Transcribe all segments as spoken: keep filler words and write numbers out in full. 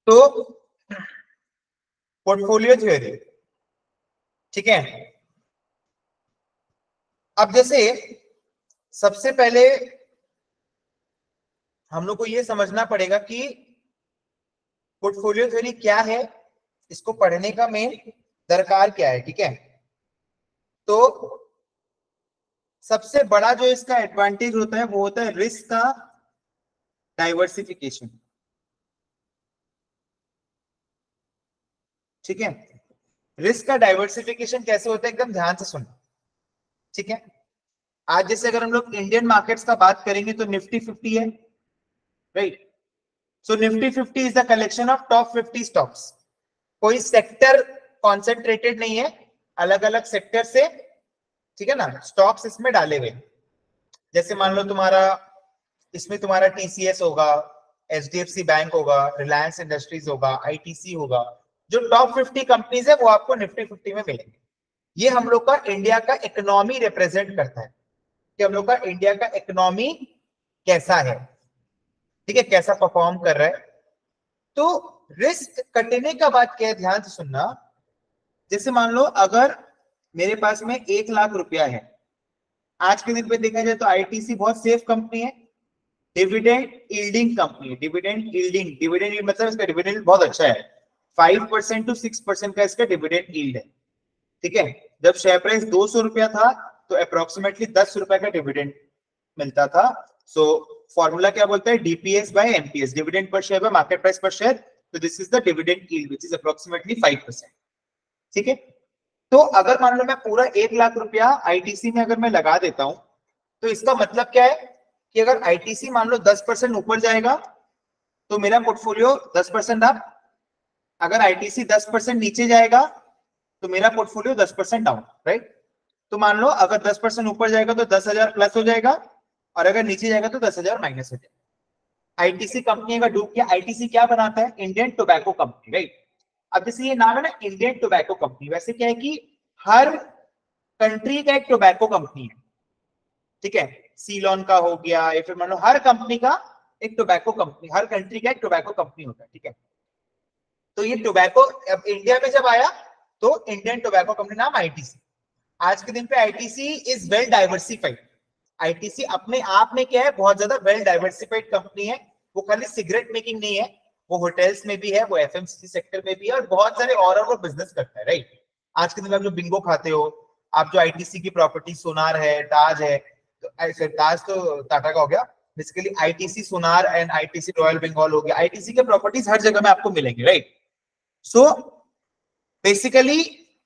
तो portfolio theory, ठीक है। अब जैसे सबसे पहले हम लोग को ये समझना पड़ेगा कि पोर्टफोलियो थ्योरी क्या है, इसको पढ़ने का मेन दरकार क्या है, ठीक है। तो सबसे बड़ा जो इसका एडवांटेज होता है वो होता है रिस्क का डाइवर्सिफिकेशन, ठीक है। रिस्क का डाइवर्सिफिकेशन कैसे होता है, एकदम ध्यान से सुनना, ठीक है। आज जैसे अगर हम लोग इंडियन मार्केट्स का बात करेंगे तो निफ्टी फिफ्टी है, right. So Nifty fifty is the collection of top fifty stocks. कोई सेक्टर कॉन्सेंट्रेटेड नहीं है, अलग अलग सेक्टर से, ठीक है ना, स्टॉक्स इसमें डाले हुए। जैसे मान लो तुम्हारा इसमें तुम्हारा टीसीएस होगा, एचडीएफसी बैंक होगा, रिलायंस इंडस्ट्रीज होगा, आईटीसी होगा। जो टॉप फिफ्टी कंपनीज है वो आपको निफ्टी फिफ्टी में मिलेंगे। ये हम लोग का इंडिया का इकोनॉमी रिप्रेजेंट करता है कि हम लोग का इंडिया का इकोनॉमी कैसा है, ठीक है, कैसा परफॉर्म कर रहा है। तो रिस्क कटने का बात क्या है, ध्यान से सुनना। जैसे मान लो अगर मेरे पास में एक लाख रुपया है, आज के दिन पे देखा जाए तो आईटीसी बहुत सेफ कंपनी है, डिविडेंड यील्डिंग कंपनी है। डिविडेंड यील्डिंग, डिविडेंड मतलब इसका डिविडेंड बहुत अच्छा है, five percent to six percent का इसका डिविडेंड यील्ड है, ठीक है। जब शेयर प्राइस दो सौ रुपया था तो अप्रोक्सीमेटली दस रुपए का डिविडेंड मिलता था। सो फॉर्मूला क्या बोलता है, DPS by MPS, dividend per share by market price per share. तो this is the dividend yield which is approximately five percent, ठीक है। तो अगर मान लो मैं पूरा एक लाख रुपया आईटीसी में अगर मैं लगा देता हूं, तो इसका मतलब क्या है कि अगर आईटीसी मान लो दस परसेंट ऊपर जाएगा तो मेरा पोर्टफोलियो दस परसेंट अप, अगर आईटीसी दस परसेंट नीचे जाएगा तो मेरा पोर्टफोलियो दस परसेंट डाउन, राइट। तो मान लो अगर दस परसेंट ऊपर जाएगा तो दस हजार प्लस हो जाएगा, और अगर नीचे जाएगा तो दस हजार माइनस हो जाएगा। आईटीसी कंपनी अगर डूब गया, आईटीसी क्या बनाता है, इंडियन टोबैको कंपनी, राइट। अब जैसे ये नाम है ना इंडियन टोबैको कंपनी, वैसे क्या है कि हर कंट्री का एक टोबैको कंपनी है, ठीक है। सीलॉन का हो गया, या फिर मान लो हर कंपनी का एक टोबैको कंपनी, हर कंट्री का एक टोबैको कंपनी होता है, ठीक है। तो ये टोबैको अब इंडिया में जब आया तो इंडियन टोबैको कंपनी नाम आईटीसी। आज के दिन पे ITC is well diversified. ITC अपने आप में क्या है, बहुत ज्यादा वेल डाइवर्सिफाइड कंपनी है। वो खाली सिगरेट मेकिंग नहीं है, वो होटल्स में भी है, वो एफएमसीजी सेक्टर में भी है, और बहुत सारे और और वो बिजनेस करता है, राइट। आज के दिन आप जो बिंगो खाते हो, आप जो आईटीसी की प्रॉपर्टी सोनार है, ताज है, तो ऐसे ताज तो टाटा का हो गया, basically ITC Sonar and ITC royal Bengal हो गया। आईटीसी के प्रॉपर्टीज हर जगह में आपको मिलेंगे, राइट। सो बेसिकली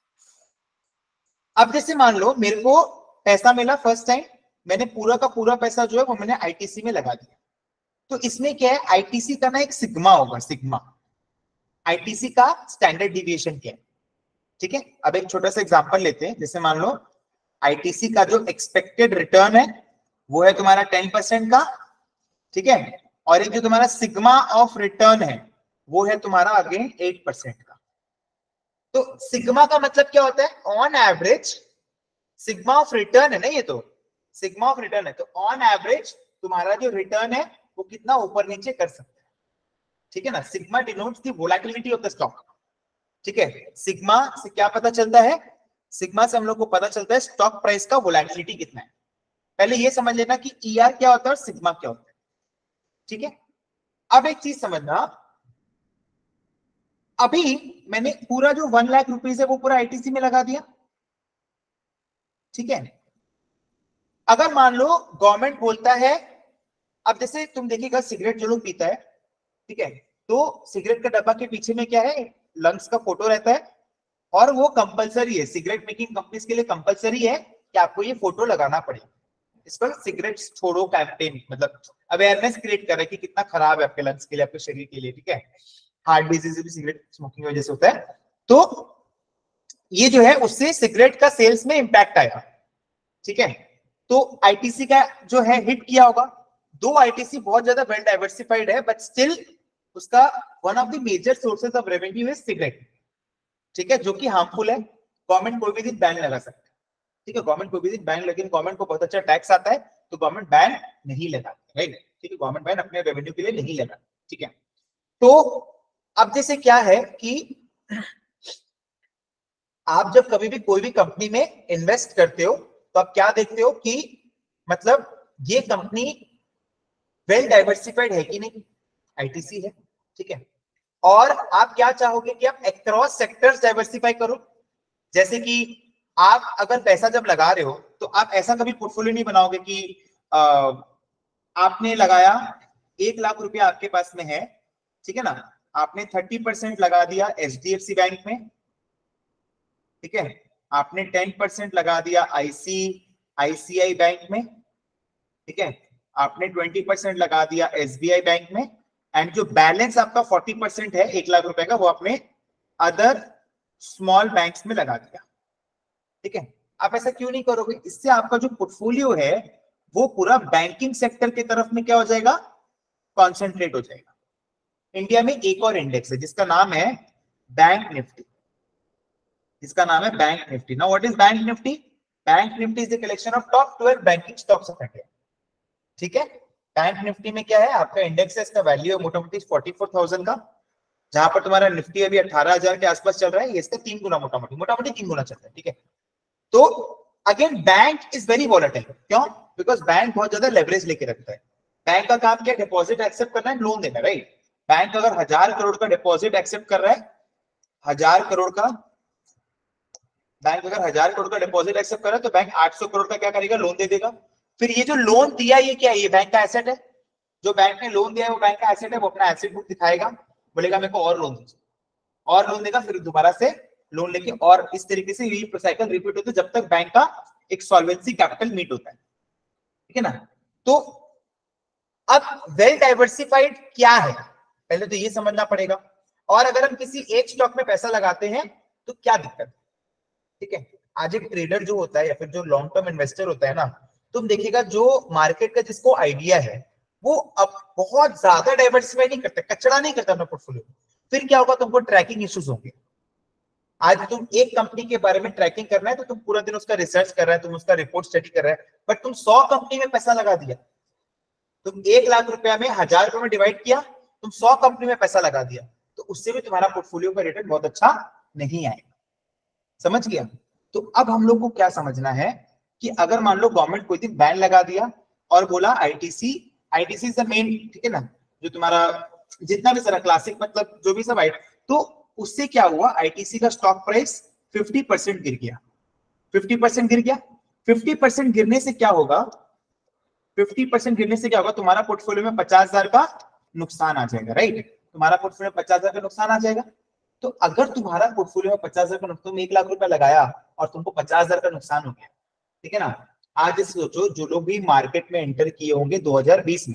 अब जैसे मान लो मेरे को पैसा मिला फर्स्ट टाइम, मैंने पूरा का पूरा पैसा जो है वो मैंने आईटीसी में लगा दिया। तो इसमें क्या है, आईटीसी का ना एक सिग्मा होगा, सिग्मा। आईटीसी का स्टैंडर्ड डिविएशन क्या है, ठीक है। अब एक छोटा सा एग्जांपल लेते हैं। जैसे मान लो आईटीसी का जो एक्सपेक्टेड रिटर्न है वो है तुम्हारा टेन परसेंट का, ठीक है। और एक जो तुम्हारा सिग्मा ऑफ रिटर्न है वो है तुम्हारा अगेन एट परसेंट का। तो सिग्मा का मतलब क्या होता है, on average, sigma of return है ना ये, तो सिग्मा ऑफ रिटर्न है, तो ऑन एवरेज तुम्हारा जो रिटर्न है वो कितना ऊपर नीचे कर सकता है, ठीक है ना। Sigma denotes the volatility of the stock, ठीक है। सिग्मा से क्या पता चलता है, सिग्मा से हम लोग को पता चलता है स्टॉक प्राइस का वोलेटिलिटी कितना है। पहले ये समझ लेना कि ईआर क्या होता है और सिग्मा क्या होता है, ठीक है। अब एक चीज समझना, अभी मैंने पूरा जो वन लाख रुपीज है वो पूरा आईटीसी में लगा दिया, ठीक है। अगर मान लो गवर्नमेंट बोलता है, अब जैसे तुम देखिएगा सिगरेट जो लोग पीता है, ठीक है, तो सिगरेट का डब्बा के पीछे में क्या है, लंग्स का फोटो रहता है, और वो कंपलसरी है, सिगरेट मेकिंग कंपनीज के लिए कंपलसरी है कि आपको ये फोटो लगाना पड़ेगा। इस पर सिगरेट छोड़ो कैंपेन, मतलब अवेयरनेस क्रिएट कर रहा है कि कितना खराब है आपके लंग्स के लिए, आपके शरीर के लिए, ठीक है। हार्ट डिजीज भी सिगरेट स्मोकिंग की वजह से होता है। तो ये जो है उससे सिगरेट का सेल्स में इंपैक्ट आया, ठीक है। तो आईटीसी का जो है हिट किया होगा। दो आईटीसी बहुत ज्यादा वेल डाइवर्सिफाइड है, बट स्टिल उसका one of the major sources of revenue is cigarette, ठीक है, जो कि हार्मफुल है। गवर्नमेंट कोई भी दिन बैन लगा सकता है, ठीक है, गवर्नमेंट कोई भी दिन बैन, लेकिन गवर्नमेंट को बहुत अच्छा टैक्स आता है तो गवर्नमेंट बैन नहीं लगाती, राइट, ठीक है। गवर्नमेंट बैन अपने रेवेन्यू के लिए नहीं लगाती, ठीक है। तो अब जैसे क्या है कि आप जब कभी भी कोई भी कंपनी में इन्वेस्ट करते हो तो आप क्या देखते हो कि मतलब ये कंपनी वेल डाइवर्सिफाइड है कि नहीं, आईटीसी है, ठीक है। और आप क्या चाहोगे कि आप अक्रॉस सेक्टर्स डाइवर्सिफाई करो। जैसे कि आप अगर पैसा जब लगा रहे हो तो आप ऐसा कभी पोर्टफोलियो नहीं बनाओगे कि आ, आपने लगाया एक लाख रुपया आपके पास में है, ठीक है ना, आपने थर्टी परसेंट लगा दिया एचडीएफसी बैंक में, ठीक है, आपने टेन परसेंट लगा दिया आईसी आईसीआई बैंक में, ठीक है, आपने ट्वेंटी परसेंट लगा दिया एसबीआई बैंक में, एंड जो बैलेंस आपका फोर्टी परसेंट है एक लाख रुपए का वो आपने अदर स्मॉल बैंक्स में लगा दिया, ठीक है। आप ऐसा क्यों नहीं करोगे? इससे आपका जो पोर्टफोलियो है वो पूरा बैंकिंग सेक्टर की तरफ में क्या हो जाएगा, कॉन्सेंट्रेट हो जाएगा। इंडिया में एक और इंडेक्स है जिसका नाम है बैंक निफ्टी, जिसका नाम है bank Nifty. Now what is bank Nifty? Bank Nifty is the collection of top twelve banking stocks of India, ठीक है। बैंक निफ्टी में क्या है, आपका इंडेक्स है, इसका वैल्यू है मोटा मोटी फोर्टी फोर थाउजेंड का, जहां पर तुम्हारा निफ्टी अभी अठारह हजार के आसपास चल रहा है, ये इसका तीन गुना मोटा मोटी मोटा मोटी तीन गुना चल रहा है, ठीक है। तो again bank is very volatile, क्यों? बिकॉज बैंक बहुत ज्यादा लेवरेज लेके रखता है। बैंक का काम क्या, डिपॉजिट एक्सेप्ट करना है, लोन देना, राइट। बैंक अगर हजार करोड़ का डिपॉजिट एक्सेप्ट कर रहा है, हजार करोड़ का बैंक अगर हजार करोड़ का डिपॉजिट एक्सेप्ट कर रहा है तो बैंक आठ सौ करोड़ का क्या करेगा, लोन दे देगा। फिर ये जो लोन दिया ये क्या है, ये बैंक का एसेट है। जो बैंक ने लोन दिया है वो बैंक का एसेट है, वो अपना एसेट बुक दिखाएगा, बोलेगा मेरे को और लोन दीजिए, और लोन देगा, फिर दोबारा से लोन लेके, और इस तरीके से ये साइकिल रिपीट होता है जब तक बैंक का एक सॉल्वेंसी कैपिटल मीट होता है, ठीक है ना। तो अब वेल डाइवर्सिफाइड क्या है, पहले तो ये समझना पड़ेगा। और अगर हम किसी एक स्टॉक में पैसा लगाते हैं तो क्या दिक्कत है, ठीक है। आज एक ट्रेडर जो होता है या फिर जो लॉन्ग टर्म इन्वेस्टर होता है ना, तुम देखिएगा जो मार्केट का जिसको आइडिया है वो अब बहुत ज्यादा डाइवर्सिफाई नहीं करता, कचड़ा नहीं करता अपना पोर्टफोलियो। फिर क्या होगा, तुमको ट्रैकिंग इश्यूज होंगे। आज तुम एक कंपनी के बारे में ट्रैकिंग करना है तो तुम पूरा दिन उसका रिसर्च कर रहे हैं, तुम उसका रिपोर्ट स्टडी कर रहे हैं, बट तुम सौ कंपनी में पैसा लगा दिया, तुम एक लाख रुपया में हजार रुपए में डिवाइड किया, तुम सौ कंपनी में पैसा लगा दिया, तो उससे भी तुम्हारा पोर्टफोलियो का रिटर्न बहुत अच्छा नहीं आएगा। समझ गया? तो अब हम लोग को क्या समझना है कि अगर मान लो गवर्नमेंट कोई दिन बैन लगा दिया और बोला ITC ITC is the main, ठीक है ना, जो तुम्हारा जितना भी सारा क्लासिक मतलब जो भी सब आई, तो उससे क्या हुआ, आईटीसी का स्टॉक प्राइस फिफ्टी परसेंट गिर गया। फिफ्टी परसेंट गिर गया। फिफ्टी परसेंट गिरने से क्या होगा, फिफ्टी परसेंट गिरने से क्या होगा, तुम्हारा पोर्टफोलियो में पचास हजार का नुकसान आ जाएगा, राइट। तुम्हारा पोर्टफोलियो में पचास हजार का नुकसान आ जाएगा। तो अगर तुम्हारा पोर्टफोलियो में पचास हजार का नुकसान, तुम एक लाख रुपया लगाया और तुमको पचास हजार का नुकसान हो गया, ठीक है ना। आज सोचो जो लोग भी मार्केट में एंटर किए होंगे दो हज़ार बीस में,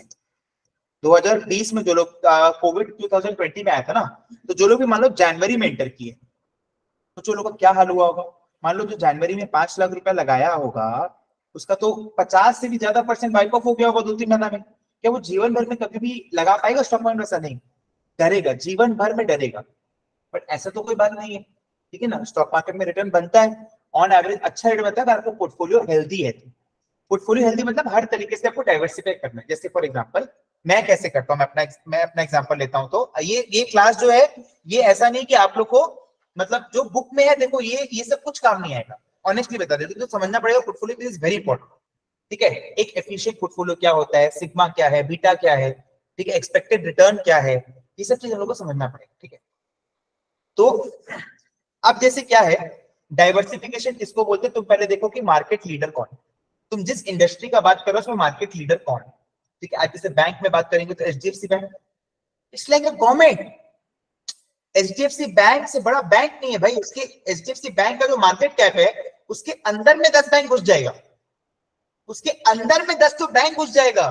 दो हज़ार बीस में जो लोग कोविड दो हज़ार बीस में आया था ना, तो जो लोग भी मान लो जनवरी में एंटर किए, तो जो लोगों का क्या हाल हुआ होगा। मान लो जो जनवरी में पांच लाख रुपया लगाया होगा उसका तो पचास से भी ज्यादा परसेंट वाइप ऑफ हो गया होगा दो तीन महीना में। क्या वो जीवन भर में कभी भी लगा पाएगा स्टॉक मार्केट? ऐसा नहीं, डरेगा, जीवन भर में डरेगा। बट ऐसा तो कोई बात नहीं है, ठीक है ना। स्टॉक मार्केट में रिटर्न बनता है, ऑन एवरेज अच्छा रिटर्न बनता है अगर आपको पोर्टफोलियो हेल्दी है। पोर्टफोलियो हेल्दी मतलब हर तरीके से आपको डाइवर्सिफाई करना है। जैसे फॉर एग्जांपल मैं कैसे करता हूं, मैं अपना मैं अपना एग्जांपल लेता हूं। तो ये ये क्लास जो है ये ऐसा नहीं कि आप लोग को मतलब जो बुक में है देखो ये ये सब कुछ काम नहीं आएगा, ऑनेस्टली बता देते तो समझना पड़ेगा। पोर्टफोलियो इज वेरी इंपॉर्टेंट, ठीक है। एक एफिशिएंट पोर्टफोलियो क्या होता है, सिग्मा क्या है, बीटा क्या है, ठीक है, एक्सपेक्टेड रिटर्न क्या है, ये सब चीज हम लोग को समझना पड़ेगा, ठीक है। तो अब जैसे क्या है डाइवर्सिफिकेशन किसको बोलते हैं, तुम पहले देखो कि मार्केट लीडर कौन है। तुम जिस इंडस्ट्री का बात करो उसमें मार्केट लीडर कौन है, ठीक है। आज जैसे बैंक में बात करेंगे तो HDFC bank, it's like a government. HDFC bank से बड़ा बैंक नहीं है भाई। उसके एचडीएफसी बैंक का जो मार्केट कैप है उसके अंदर में दस बैंक घुस जाएगा, उसके अंदर में दस तो बैंक घुस जाएगा।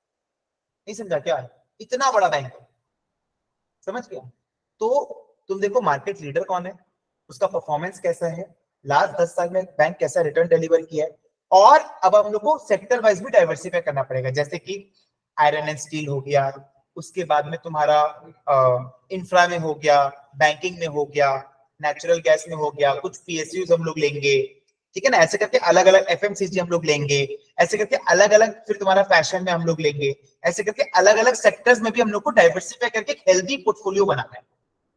नहीं समझा क्या? इतना बड़ा बैंक, समझ गया? तो तुम देखो मार्केट लीडर कौन है, उसका परफॉर्मेंस कैसा है, लास्ट दस साल में बैंक कैसा रिटर्न डिलीवर किया है। और अब हम लोग को सेक्टर वाइज भी डाइवर्सिफाई करना पड़ेगा, जैसे कि आयरन एंड स्टील हो गया, उसके बाद में तुम्हारा इंफ्रा में हो गया, बैंकिंग में हो गया, नेचुरल गैस में हो गया, कुछ पीएसयूज हम लोग लेंगे, ठीक है ना। ऐसे करके अलग अलग एफएमसीजी हम लोग लेंगे, ऐसे करके अलग अलग फिर तुम्हारा फैशन में हम लोग लेंगे, ऐसे करके अलग अलग सेक्टर्स में भी हम लोग को डाइवर्सिफाई करके हेल्दी पोर्टफोलियो बनाना है,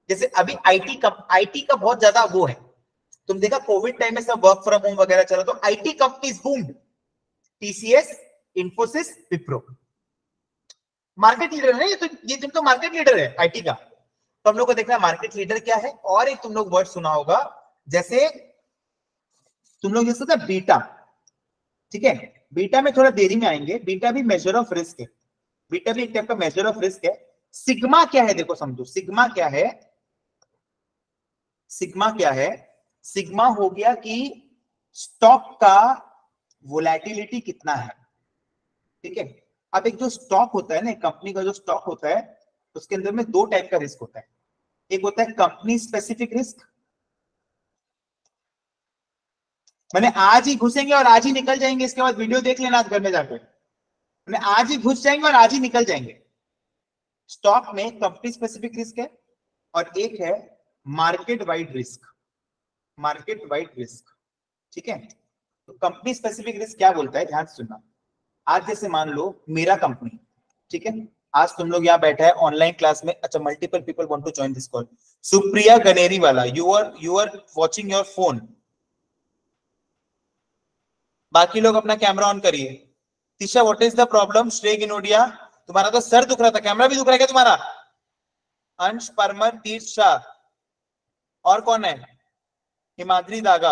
जैसे अभी आईटी का आईटी का बहुत ज्यादा वो है, तुम देखा कोविड टाइम में सब वर्क फ्रॉम होम वगैरह चला, तो IT companies boomed, TCS, Infosys, Wipro market leader है ये तो, ये तुम तो मार्केट लीडर है आईटी का। तो हम लोग को देखना मार्केट लीडर क्या है। और एक तुम लोग वर्ड सुना होगा, जैसे तुम लोग जैसे था बीटा, ठीक है, बीटा में थोड़ा देरी में आएंगे, बीटा भी मेजर ऑफ रिस्क है, बीटा भी एक टाइप का मेजर ऑफ रिस्क है। सिग्मा क्या है देखो समझो, सिग्मा क्या है, सिग्मा क्या है, सिग्मा हो गया कि स्टॉक का वोलेटिलिटी कितना है, ठीक है। अब एक जो स्टॉक होता है ना, कंपनी का जो स्टॉक होता है, उसके अंदर में दो टाइप का रिस्क होता है। एक होता है कंपनी स्पेसिफिक रिस्क, मैंने आज ही घुसेंगे और आज ही निकल जाएंगे, इसके बाद वीडियो देख लेना आज घर में जाकर, मैंने आज ही घुस जाएंगे और आज ही निकल जाएंगे। स्टॉक में कंपनी स्पेसिफिक रिस्क है और एक है market wide risk, market wide risk, ठीक है। तो कंपनी स्पेसिफिक रिस्क क्या बोलता है, ध्यान से सुनना। आज जैसे मान लो मेरा कंपनी, ठीक है, आज तुम लोग यहाँ बैठा है ऑनलाइन क्लास में, अच्छा multiple people want to join this call, Supriya Ganeri वाला, you are you are watching your phone, बाकी लोग अपना कैमरा ऑन करिए। Tisha what is the problem, Shrey Ginodia तुम्हारा तो सर दुख रहा था, कैमरा भी दुख रहा है क्या तुम्हारा? अंश परमर, तीर्थ शाह, और कौन है, हिमाद्री दागा,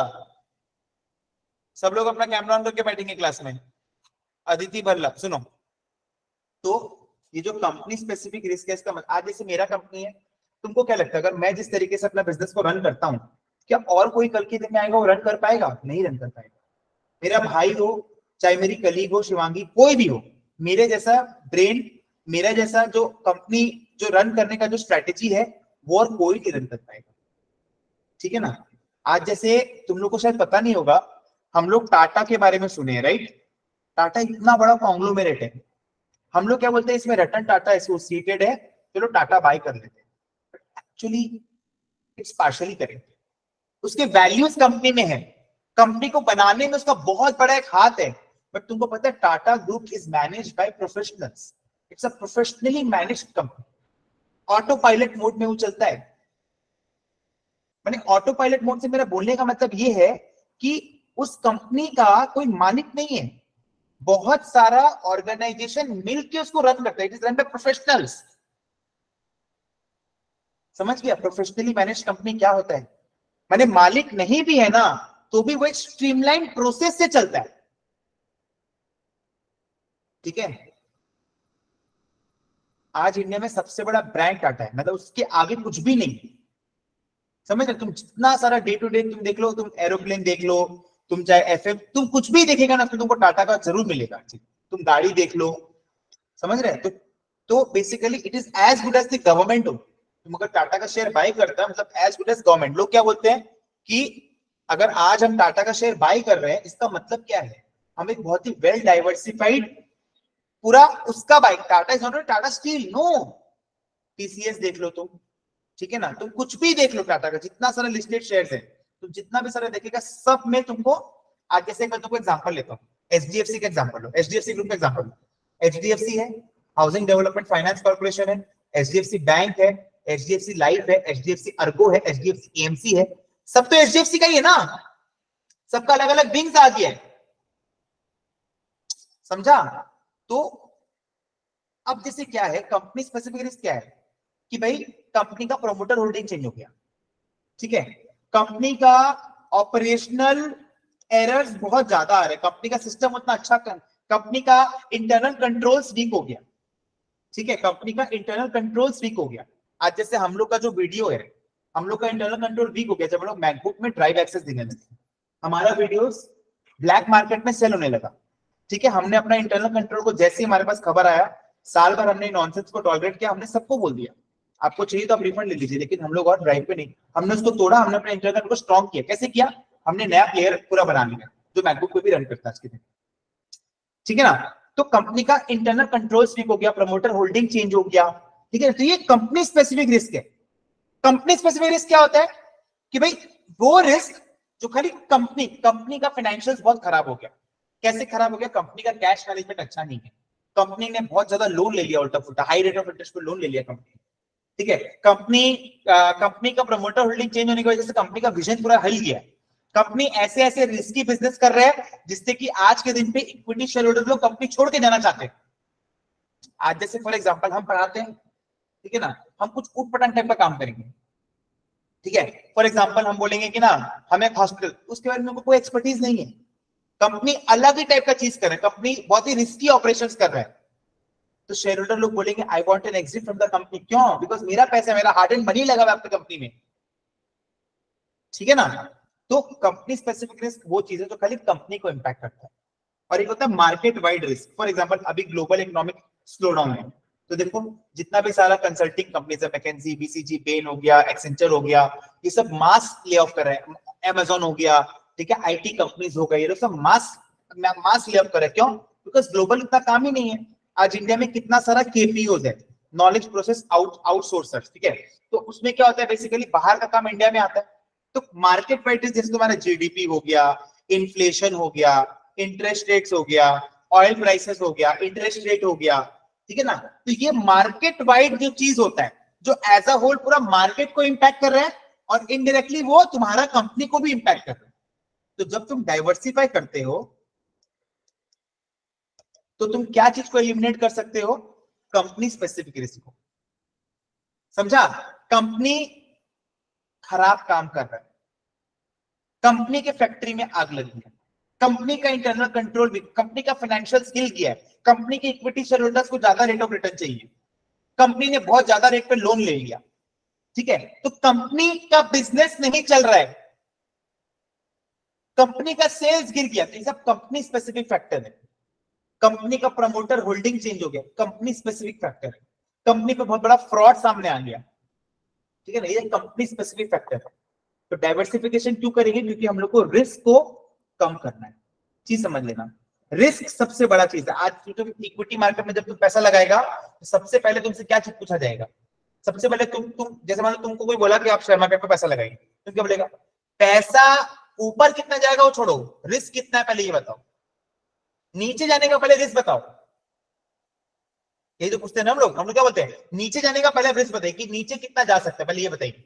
सब लोग अपना कैमरा ऑन करके बैठेंगे क्लास में। अदिति भल्ला, सुनो, तो ये जो कंपनी स्पेसिफिक रिस्क है, इसका मतलब आज जैसे मेरा कंपनी है, तुमको क्या लगता है अगर मैं जिस तरीके से अपना बिजनेस को रन करता हूं, क्या और कोई कल के दिन में आएगा वो रन कर पाएगा? नहीं रन कर पाएगा। मेरा भाई हो, चाहे मेरी कलीग हो, शिवांगी, कोई भी हो, मेरे जैसा ब्रेन, मेरा जैसा जो कंपनी जो रन करने का जो स्ट्रेटेजी है, वो और कोई नहीं रन कर पाएगा, ठीक है ना। आज जैसे तुम लोग को शायद पता नहीं होगा, हम लोग टाटा के बारे में सुने हैं, राइट? टाटा इतना बड़ा कॉन्ग्लोमेरेट है, हम लोग क्या बोलते हैं इसमें रतन टाटा एसोसिएटेड है, चलो टाटा बाय कर लेते हैं, एक्चुअली इट्स पार्शियली करेक्ट। उसके वैल्यूज कंपनी में है, कंपनी को बनाने में उसका बहुत बड़ा एक हाथ है, बट तुमको पता है Tata group is managed by professionals, it's a professionally managed company. Autopilot mode में वो चलता है, मैंने ऑटो पायलट मोड से मेरा बोलने का मतलब ये है कि उस कंपनी का कोई मालिक नहीं है, बहुत सारा ऑर्गेनाइजेशन मिलकर उसको रन करता है, it is run by professionals. समझ गया प्रोफेशनली मैनेज कंपनी क्या होता है? मैंने मालिक नहीं भी है ना, तो भी वो एक स्ट्रीमलाइन प्रोसेस से चलता है, ठीक है। आज इंडिया में सबसे बड़ा ब्रांड टाटा है, मतलब उसके आगे कुछ भी नहीं, समझ रहे? तुम जितना सारा डे टू डे तुम देख लो, तुम एरोप्लेन देख लो, तुम चाहे एफएम, तुम कुछ भी देखेगा ना, तो तुमको टाटा का जरूर मिलेगा, तुम गाड़ी देख लो, समझ रहे? तो तो basically it is as good as the government हो। तुम अगर टाटा का शेयर बाय करता है मतलब एज गुड एज गवर्नमेंट। लोग क्या बोलते हैं कि अगर आज हम टाटा का शेयर बाय कर रहे हैं, इसका मतलब क्या है, हम एक बहुत ही वेल डाइवर्सिफाइड पूरा उसका by, Tata is not Tata steel, no, TCS देख लो तुम, ठीक है ना, तुम कुछ भी देख लो, टाटा का जितना सारा लिस्टेड शेयर्स है, तुम जितना भी सारा देखेगा, सब में तुमको आगे से मैं तुमको एग्जांपल लेता हूं, एचडीएफसी का एग्जांपल लो, एचडीएफसी ग्रुप का एग्जांपल लो, एचडीएफसी है, हाउसिंग डेवलपमेंट फाइनेंस कॉर्पोरेशन है, एचडीएफसी बैंक है, एचडीएफसी लाइफ है, एचडीएफसी अर्गो है, एचडीएफसी एएमसी है, सब तो एचडीएफसी का ही है ना, सबका अलग अलग विंग्स आ गया है, समझा? तो अब जैसे क्या है, कंपनी स्पेसिफिक रिस्क क्या है कि भाई कंपनी का प्रोमोटर होल्डिंग चेंज हो गया, ठीक है, कंपनी का ऑपरेशनल एरर्स बहुत ज्यादा आ रहे, कंपनी का सिस्टम उतना अच्छा, कंपनी का इंटरनल कंट्रोल्स वीक हो गया, ठीक है, कंपनी का इंटरनल कंट्रोल्स वीक हो गया। आज जैसे हम लोग का जो वीडियो है, हम लोग का इंटरनल कंट्रोल वीक हो गया, जब हम लोग मैकबुक में ड्राइव एक्सेस देने लगे, हमारा वीडियोस ब्लैक मार्केट में सेल होने लगा, ठीक है, हमने अपना इंटरनल कंट्रोल को जैसे ही हमारे पास खबर आया, साल भर हमने नॉनसेंस को टॉलरेट किया, हमने सबको बोल दिया आपको चाहिए तो आप रिफंड ले लीजिए, लेकिन हम लोग और ड्राइव पे नहीं, हमने उसको तोड़ा, हमने अपने इंटरनल को स्ट्रॉन्ग किया। कैसे किया? हमने नया प्लेयर पूरा बना लिया जो मैकबुक पे भी रन करता है आज के दिन, ठीक है ना। तो कंपनी का इंटरनल कंट्रोल वीक हो गया, प्रमोटर होल्डिंग चेंज हो गया, ठीक है। तो ये कंपनी स्पेसिफिक रिस्क है। कंपनी स्पेसिफिक रिस्क क्या होता है कि भाई वो रिस्क जो खाली कंपनी कंपनी का फाइनेंशियल्स बहुत खराब हो गया। कैसे खराब हो गया? कंपनी का कैश मैनेजमेंट अच्छा नहीं है, कंपनी ने बहुत ज्यादा लोन ले लिया, उल्टा फुल्टा हाई रेट ऑफ इंटरेस्ट पे लोन ले लिया कंपनी, ठीक है। कंपनी कंपनी का प्रमोटर होल्डिंग चेंज होने की वजह से कंपनी का विजन पूरा हिल गया। कंपनी ऐसे ऐसे रिस्की बिजनेस कर रहे हैं जिससे कि आज के दिन पे इक्विटी शेयर होल्डर लोग कंपनी छोड़ के जाना चाहते हैं। आज जैसे फॉर एग्जांपल हम पढ़ाते हैं, ठीक है ना, हम कुछ उटपटांग टाइप का काम करेंगे, ठीक है। फॉर एग्जांपल हम बोलेंगे कि ना हमें हॉस्पिटल, उसके बारे में कोई एक्सपर्टीज नहीं है, कंपनी अलग ही टाइप का चीज कर रहा है, कंपनी बहुत ही रिस्की ऑपरेशंस कर रहा है, तो शेयर होल्डर लोग बोलेंगे I want an exit from the company. क्यों? बिकॉज मेरा पैसा, मेरा हार्ड एंड मनी लगा हुआ है आपकी कंपनी में, ठीक है ना। तो कंपनी स्पेसिफिक रिस्क वो चीज है जो खाली कंपनी को इंपैक्ट करता है, और एक होता है market wide risk. For example अभी ग्लोबल इकोनॉमिक स्लो डाउन है, तो देखो जितना भी सारा कंसल्टिंग कंपनीज है, मैकेंजी, बीसीजी, बेन हो गया, एक्सेंचर हो गया, ये सब मास ले ऑफ कर रहे हैं। अमेज़न हो गया, ठीक है, आईटी कंपनीज हो गई, ये लोग सब मास मास ले ऑफ कर रहे हैं। क्यों? बिकॉज ग्लोबल इतना काम ही नहीं है। आज इंडिया में कितना सारा केपीओज है, नॉलेज प्रोसेस आउट आउटसोर्सर्स, ठीक है, तो उसमें क्या होता है, बेसिकली बाहर का काम इंडिया में आता है। तो मार्केट वाइड जैसे तुम्हारा जीडीपी हो गया, इन्फ्लेशन हो गया, इंटरेस्ट रेट्स हो गया, ऑयल प्राइसेस हो गया, इंटरेस्ट रेट हो गया, ठीक है ना, तो ये मार्केट वाइड जो चीज होता है, जो एज अ होल पूरा मार्केट को इंपैक्ट कर रहा है, और इनडायरेक्टली वो तुम्हारा कंपनी को भी इंपैक्ट कर रहा है। तो जब तुम डाइवर्सिफाई करते हो तो तुम क्या चीज को एलिमिनेट कर सकते हो? कंपनी स्पेसिफिक रिस्क को। समझा? कंपनी खराब काम कर रहा है, कंपनी के फैक्ट्री में आग लगी है, कंपनी का इंटरनल कंट्रोल भी, कंपनी का फाइनेंशियल स्किल किया है, कंपनी के इक्विटी शेयर होल्डर्स को ज्यादा रेट ऑफ रिटर्न चाहिए, कंपनी ने बहुत ज्यादा रेट पे लोन ले लिया, ठीक है, तो कंपनी का बिजनेस नहीं चल रहा है, कंपनी का सेल्स गिर गया, तो ये सब कंपनी स्पेसिफिक फैक्टर है। कंपनी का प्रमोटर होल्डिंग चेंज हो गया, कंपनी स्पेसिफिक फैक्टर है। कंपनी पे बहुत बड़ा फ्रॉड सामने आ गया, ठीक है ना, ये कंपनी स्पेसिफिक फैक्टर है। तो डाइवर्सिफिकेशन क्यों करेंगे? क्योंकि हम लोग को रिस्क को कम करना है। चीज समझ लेना, रिस्क सबसे बड़ा चीज है। आज तुम इक्विटी मार्केट में जब तुम पैसा लगाएगा तो सबसे पहले तुमसे क्या चीज पूछा जाएगा? सबसे पहले तुम तुम जैसे मान लो तुमको कोई बोला कि आप शेयर मार्केट में पैसा लगाइए, तुम क्या बोलेगा? पैसा ऊपर कितना जाएगा वो छोड़ो, रिस्क कितना है पहले ये बताओ, नीचे जाने का पहले रिस्क बताओ। यही तो पूछते हैं ना हम लोग हम लोग क्या बोलते हैं? नीचे जाने का पहले रिस्क बताइए कि नीचे कितना जा सकता है, पहले ये बताइए।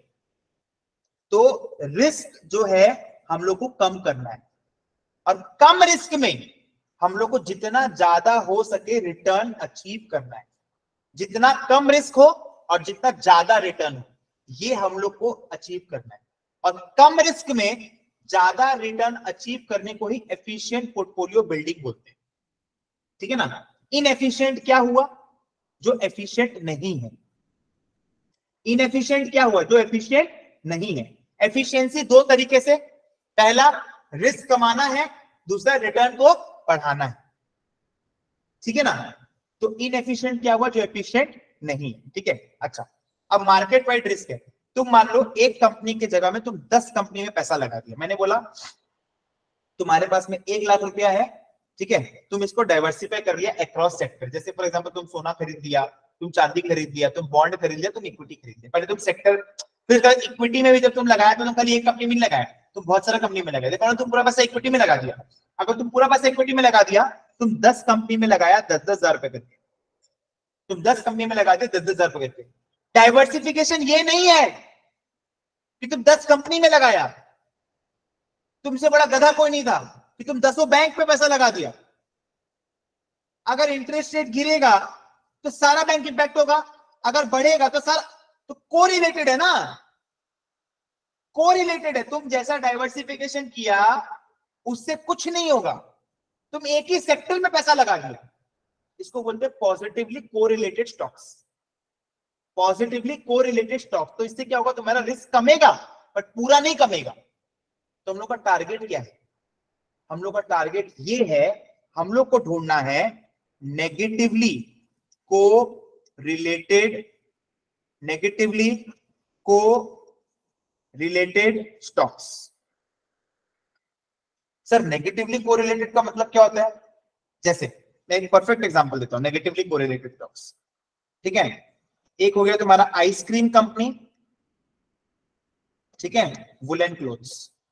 तो रिस्क जो है हम लोग को कम करना है, और कम रिस्क में हम लोग को जितना ज्यादा हो सके रिटर्न अचीव करना है। जितना कम रिस्क हो और जितना ज्यादा रिटर्न हो, ये हम लोग को अचीव करना है। और कम रिस्क में ज्यादा रिटर्न अचीव करने को ही एफिशिएंट पोर्टफोलियो बिल्डिंग बोलते हैं, ठीक है ना। इनएफिशिएंट क्या हुआ? जो एफिशिएंट नहीं है। इनएफिशिएंट क्या हुआ? जो एफिशिएंट नहीं है। एफिशिएंसी दो तरीके से, पहला रिस्क कमाना है, दूसरा रिटर्न को बढ़ाना है, ठीक है ना। तो इनएफिशिएंट क्या हुआ? जो एफिशिएंट नहीं, ठीक है। अच्छा, अब मार्केट वाइड रिस्क है। तुम मान लो एक कंपनी की जगह में तुम दस कंपनी में पैसा लगा दिया। मैंने बोला तुम्हारे पास में एक लाख रुपया है, ठीक है, तुम इसको डाइवर्सिफाई कर लिया अक्रॉस सेक्टर। जैसे फॉर एग्जांपल तुम सोना खरीद लिया, तुम चांदी खरीद लिया, तुम बॉन्ड खरीद लिया, तुम इक्विटी खरीद लिया। पहले तुम सेक्टर, फिर इक्विटी में भी जब तुम लगाया तो तुम खाली एक कंपनी में लगाया, तुम बहुत सारा कंपनी में लगाया, देखो तुम पूरा पैसा इक्विटी में लगा दिया। अगर तुम पूरा पैसा इक्विटी में लगा दिया, तुम दस कंपनी में लगाया दस दस हजार रुपए करके, तुम दस कंपनी में लगा दिया दस दस हजार रुपए करके। डाइवर्सिफिकेशन ये नहीं है कि तुम दस कंपनी में लगाया, तुमसे बड़ा गधा कोई नहीं था कि तुम दसों बैंक पे पैसा लगा दिया। अगर इंटरेस्ट रेट गिरेगा तो सारा बैंक इंपैक्ट होगा, अगर बढ़ेगा तो सारा, तो कोरिलेटेड है ना, कोरिलेटेड है। तुम जैसा डाइवर्सिफिकेशन किया उससे कुछ नहीं होगा, तुम एक ही सेक्टर में पैसा लगा दिया। इसको बोलते हैं positively correlated stocks, positively correlated stock. तो इससे क्या होगा? तुम्हारा रिस्क कमेगा बट पूरा नहीं कमेगा। तो हम लोग का टारगेट क्या है? हम लोग का टारगेट ये है, हम लोग को ढूंढना है negatively correlated, negatively correlated stocks. Sir negatively correlated का मतलब क्या होता है? जैसे मैं एक परफेक्ट एग्जांपल देता हूं नेगेटिवली को रिलेटेड स्टॉक्स, ठीक है। एक हो गया तुम्हारा आइसक्रीम कंपनी, ठीक है, वुलन क्लोथ्स,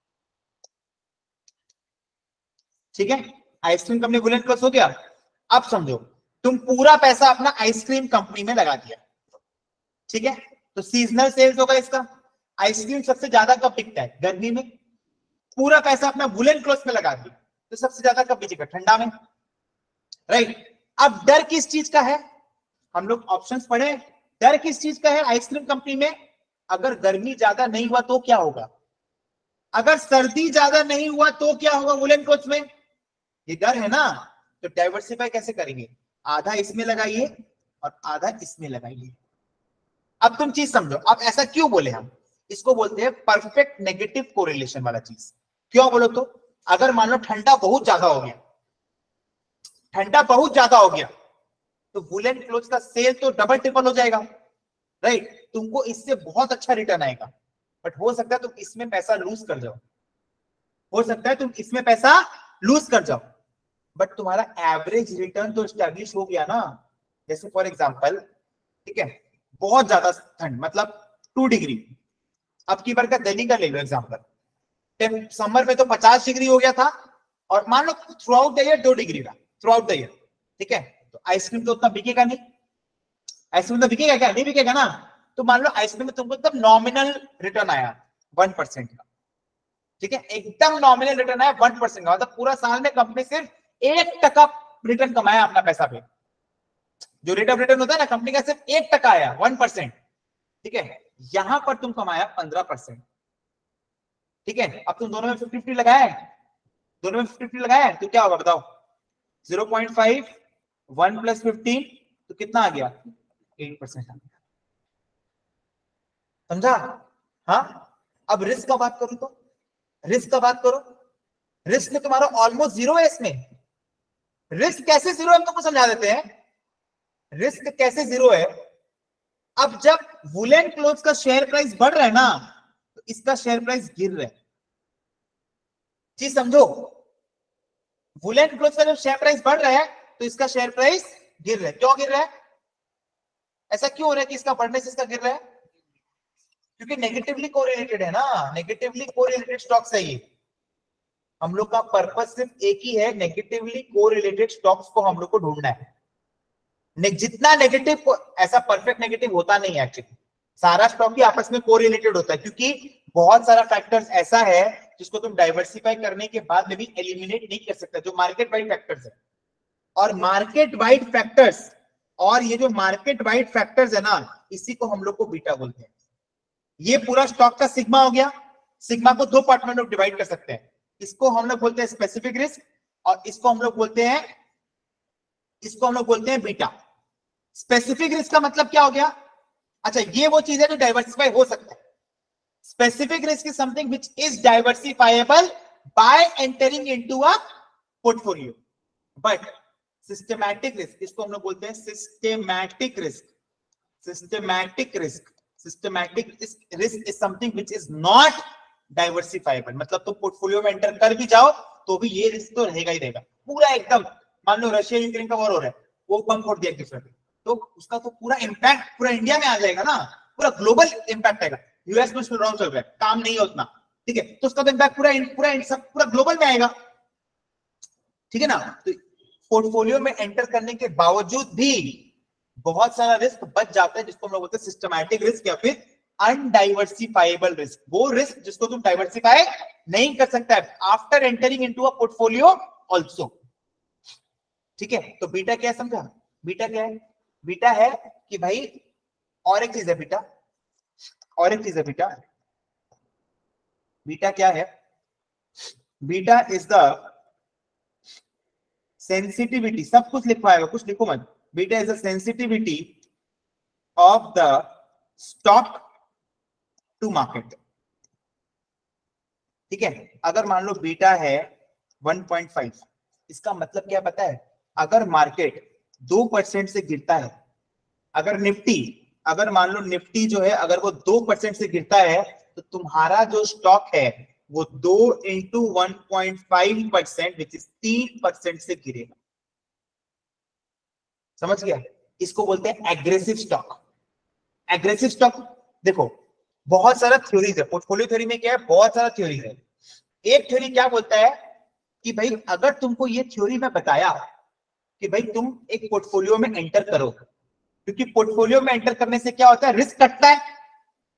ठीक है, आइसक्रीम कंपनी वुलन क्लोथ्स हो गया। अब समझो तुम पूरा पैसा अपना आइसक्रीम कंपनी में लगा दिया, ठीक है, तो सीजनल सेल्स होगा इसका। आइसक्रीम सबसे ज्यादा कब बिकता है? गर्मी में। पूरा पैसा अपना वुलन क्लॉथ में लगा दिया तो सबसे ज्यादा कब बिकेगा? ठंडा में, राइट। अब डर किस चीज का है? हम लोग ऑप्शंस पढ़े, डर किस चीज का है आइसक्रीम कंपनी में? अगर गर्मी ज्यादा नहीं हुआ तो क्या होगा, अगर सर्दी ज्यादा नहीं हुआ तो क्या होगा वुलन क्लॉथ में, ये डर है ना। तो डाइवर्सिफाई कैसे करेंगे? आधा इसमें लगाइए और आधा इसमें लगाइए। अब तुम चीज समझो, अब ऐसा क्यों बोले हम? इसको बोलते हैं परफेक्ट नेगेटिव कोरिलेशन वाला चीज। क्यों बोलो तो? अगर मान लो ठंडा बहुत ज्यादा हो गया, ठंडा बहुत ज्यादा हो गया तो वुलन क्लोथ्स का सेल तो डबल ट्रिपल हो जाएगा, राइट। तुमको इससे बहुत अच्छा रिटर्न आएगा, बट हो सकता है तुम इसमें पैसा लूज कर जाओ, हो सकता है तुम इसमें पैसा लूज कर जाओ, बट तुम्हारा एवरेज रिटर्न तो स्टैब्लिश हो गया ना। जैसे फॉर एग्जांपल, ठीक है, बहुत ज्यादा ठंड मतलब टू डिग्री, अब की बार का दिल्ली का ले लो एग्जांपल, समर में तो पचास डिग्री हो गया था और मान लो थ्रू आउट द ईयर दो डिग्री का, थ्रू आउट द ईयर, ठीक है। तो आइसक्रीम तो उतना बिकेगा नहीं, आइसक्रीम तो बिकेगा क्या? नहीं बिकेगा ना। तो मान लो आइसक्रीम में तुमको तब नॉमिनल रिटर्न आया वन परसेंट का, ठीक है, एकदम नॉमिनल रिटर्न आया वन परसेंट का, मतलब पूरा साल में कंपनी सिर्फ एक टका रिटर्न कमाया अपना पैसा पे। जो रेट ऑफ रिटर्न होता है ना कंपनी का, सिर्फ एक टका आया, वन परसेंट, ठीक है। यहां पर तुम कमाया पंद्रह परसेंट, ठीक है। अब तुम दोनों में फिफ्टी फिफ्टी लगाया, दोनों में फिफ्टी फिफ्टी लगाया तो क्या होगा बताओ? Zero point five, one plus fifteen तो कितना आ गया? एट परसेंट आ गया। समझा? हाँ। अब रिस्क का बात करूं तो, रिस्क का बात करो, रिस्क में तुम्हारा ऑलमोस्ट जीरो है इसमें। रिस्क कैसे जीरो है हम तुमको समझा देते हैं, रिस्क कैसे जीरो है। अब जब वुलन क्लोथ्स का शेयर प्राइस बढ़ रहा है ना, तो इसका शेयर प्राइस गिर रहा है। चीज समझो, वुलन क्लोथ्स का जब शेयर प्राइस बढ़ रहा है तो इसका शेयर प्राइस गिर रहा है। क्यों गिर रहा है? ऐसा क्यों हो रहा है कि इसका बढ़ने से इसका गिर रहा है? क्योंकि नेगेटिवली कोरिलेटेड है ना, नेगेटिवली कोरिलेटेड स्टॉक्स है ये। हम लोग का पर्पस सिर्फ एक ही है, नेगेटिवली कोरिलेटेड स्टॉक्स को हम लोग को ढूंढना है। ने, जितना नेगेटिव, ऐसा परफेक्ट नेगेटिव होता नहीं है एक्चुअली, सारा स्टॉक भी आपस में कोरिलेटेड होता है, क्योंकि बहुत सारा फैक्टर्स ऐसा है जिसको तुम डाइवर्सिफाई करने के बाद में भी एलिमिनेट नहीं कर सकते, जो मार्केट वाइड फैक्टर्स है। और मार्केट वाइड फैक्टर्स, और ये जो मार्केट वाइड फैक्टर्स है ना, इसी को हम लोग को बीटा बोलते हैं। ये पूरा स्टॉक का सिग्मा हो गया। सिग्मा को दो पार्ट में लोग डिवाइड कर सकते हैं, इसको हम लोग बोलते हैं स्पेसिफिक रिस्क और इसको हम लोग बोलते हैं इसको हम लोग बोलते हैं बीटा। स्पेसिफिक रिस्क का मतलब क्या हो गया? अच्छा, ये वो चीज है जो डाइवर्सिफाई हो सकता है। Specific risk is something which is diversifiable by entering into a portfolio, but systematic risk, इसको हम लोग बोलते हैं systematic risk. Systematic risk systematic risk is something which is not diversifiable, मतलब तुम पोर्टफोलियो में एंटर कर भी जाओ तो भी ये रिस्क तो रहेगा ही रहेगा पूरा एकदम। मान लो रशिया यूक्रेन का वॉर हो रहा है, वो बम फोड़ दिया किसी ने, तो उसका तो पूरा इंपैक्ट पूरा इंडिया में आ जाएगा ना, पूरा ग्लोबल इंपैक्ट आएगा। यूएस में स्लोडाउन चल रहा है, काम नहीं है उतना, ठीक है, तो उसका तो इंपैक्ट पूरा पूरा सब पूरा ग्लोबल में आएगा, ठीक है ना। तो पोर्टफोलियो में एंटर करने के बावजूद भी बहुत सारा रिस्क बच जाता है, जिसको हम लोग बोलते हैं सिस्टमैटिक रिस्क या फिर अनडाइवर्सिफाइबल रिस्क। वो रिस्क जिसको तुम डाइवर्सिफाई नहीं कर सकता है after entering into a portfolio also, ठीक है। तो बीटा क्या है समझा? बीटा क्या है? बीटा है कि भाई, और एक चीज है बीटा, और एक चीज है बीटा। बीटा क्या है? बीटा इज द सेंसिटिविटी, सब कुछ लिखवाएगा, कुछ लिखो मत। Beta is the sensitivity of the stock to market, ठीक है। अगर मान लो बीटा है वन पॉइंट फाइव, इसका मतलब क्या पता है? अगर मार्केट दो परसेंट से गिरता है, अगर निफ्टी, अगर मान लो निफ्टी जो है अगर वो दो परसेंट से गिरता है, तो तुम्हारा जो स्टॉक है वो दो into one point five percent which is तीन परसेंट से गिरेगा। समझ गया? इसको बोलते हैं एग्रेसिव स्टॉक। एग्रेसिव स्टॉक, देखो बहुत सारा थ्योरीज है पोर्टफोलियो थ्योरी में, क्या है, बहुत सारा थ्योरी है। एक थ्योरी क्या बोलता है कि भाई अगर तुमको ये थ्योरी में बताया कि भाई तुम एक पोर्टफोलियो में एंटर करो, क्योंकि पोर्टफोलियो में एंटर करने से क्या होता है, रिस्क कटता है,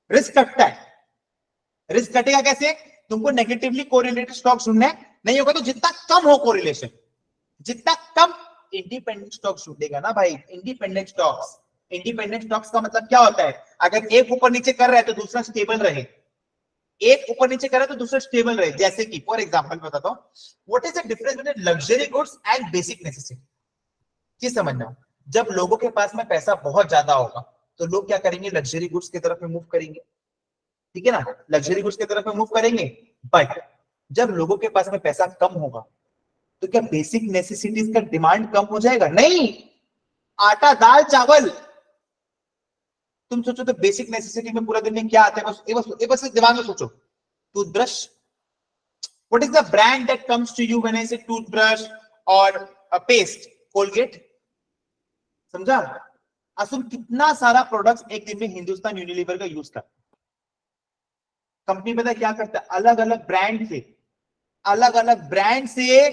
रिस्क कटता है। रिस्क कटेगा कैसे? तुमको नेगेटिवली कोरिलेटेड स्टॉक्स ढूंढना है, नहीं होगा तो जितना कम हो कोरिलेशन, जितना कम इंडिपेंडेंट स्टॉक्स ढूंढेगा ना भाई। इंडिपेंडेंट स्टॉक्स, इंडिपेंडेंट स्टॉक्स का मतलब क्या होता है? अगर एक ऊपर नीचे कर रहा है तो दूसरा स्टेबल रहे, एक ऊपर नीचे कर रहा है तो दूसरा स्टेबल रहे। जैसे कि फॉर एग्जांपल बताता हूं, what is the difference between luxury goods and basic necessity? जी समझना, जब लोगों के पास में पैसा बहुत ज्यादा होगा तो लोग क्या करेंगे? लग्जरी गुड्स की तरफ में मूव करेंगे, ठीक है ना, लग्जरी गुड्स की तरफ में मूव करेंगे। बट जब लोगों के पास में पैसा कम होगा तो क्या बेसिक नेसेसिटीज का डिमांड कम हो जाएगा? नहीं, आटा दाल चावल, तुम सोचो तो बेसिक नेसेसिटी में पूरा दिन में क्या आता है? बस ये बस ये बस दिमाग में सोचो, toothbrush. What is the brand that comes to you when I say toothbrush और अ पेस्ट? कोलगेट। समझा? असुम कितना सारा प्रोडक्ट्स एक दिन में हिंदुस्तान यूनिलीवर का यूज करता है। कंपनी पता क्या करता है? अलग अलग ब्रांड से, अलग अलग ब्रांड से,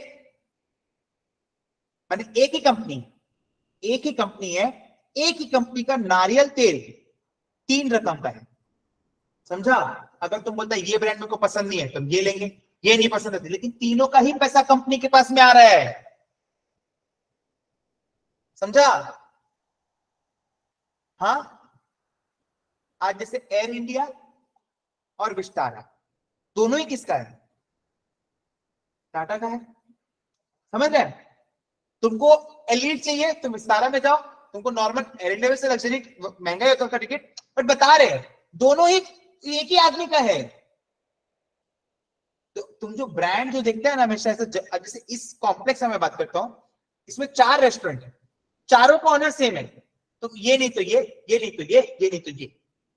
माने एक ही कंपनी, एक ही कंपनी है, एक ही कंपनी का नारियल तेल तीन रकम का है। समझा? अगर तुम बोलता है ये ब्रांड मेरे को पसंद नहीं है, तुम ये लेंगे, ये नहीं पसंद है, लेकिन तीनों का ही पैसा कंपनी के पास में आ रहा है। समझा? हाँ, आज जैसे एयर इंडिया और विस्तारा दोनों ही किसका है? टाटा का है। समझ रहे? तुमको एलीट चाहिए तुम विस्तारा में जाओ, तुमको नॉर्मल एयर इंडिया से लग्जरी महंगा होता है टिकट, बट बता रहे हैं दोनों ही एक ही आदमी का है। तो तुम जो ब्रांड जो देखते हैं ना हमेशा ऐसे, जैसे इस कॉम्प्लेक्स में मैं बात करता हूं, इसमें चार रेस्टोरेंट है, चारों का ऑनर सेम है, तो ये नहीं तो ये, ये नहीं तो ये, ये नहीं तो ये।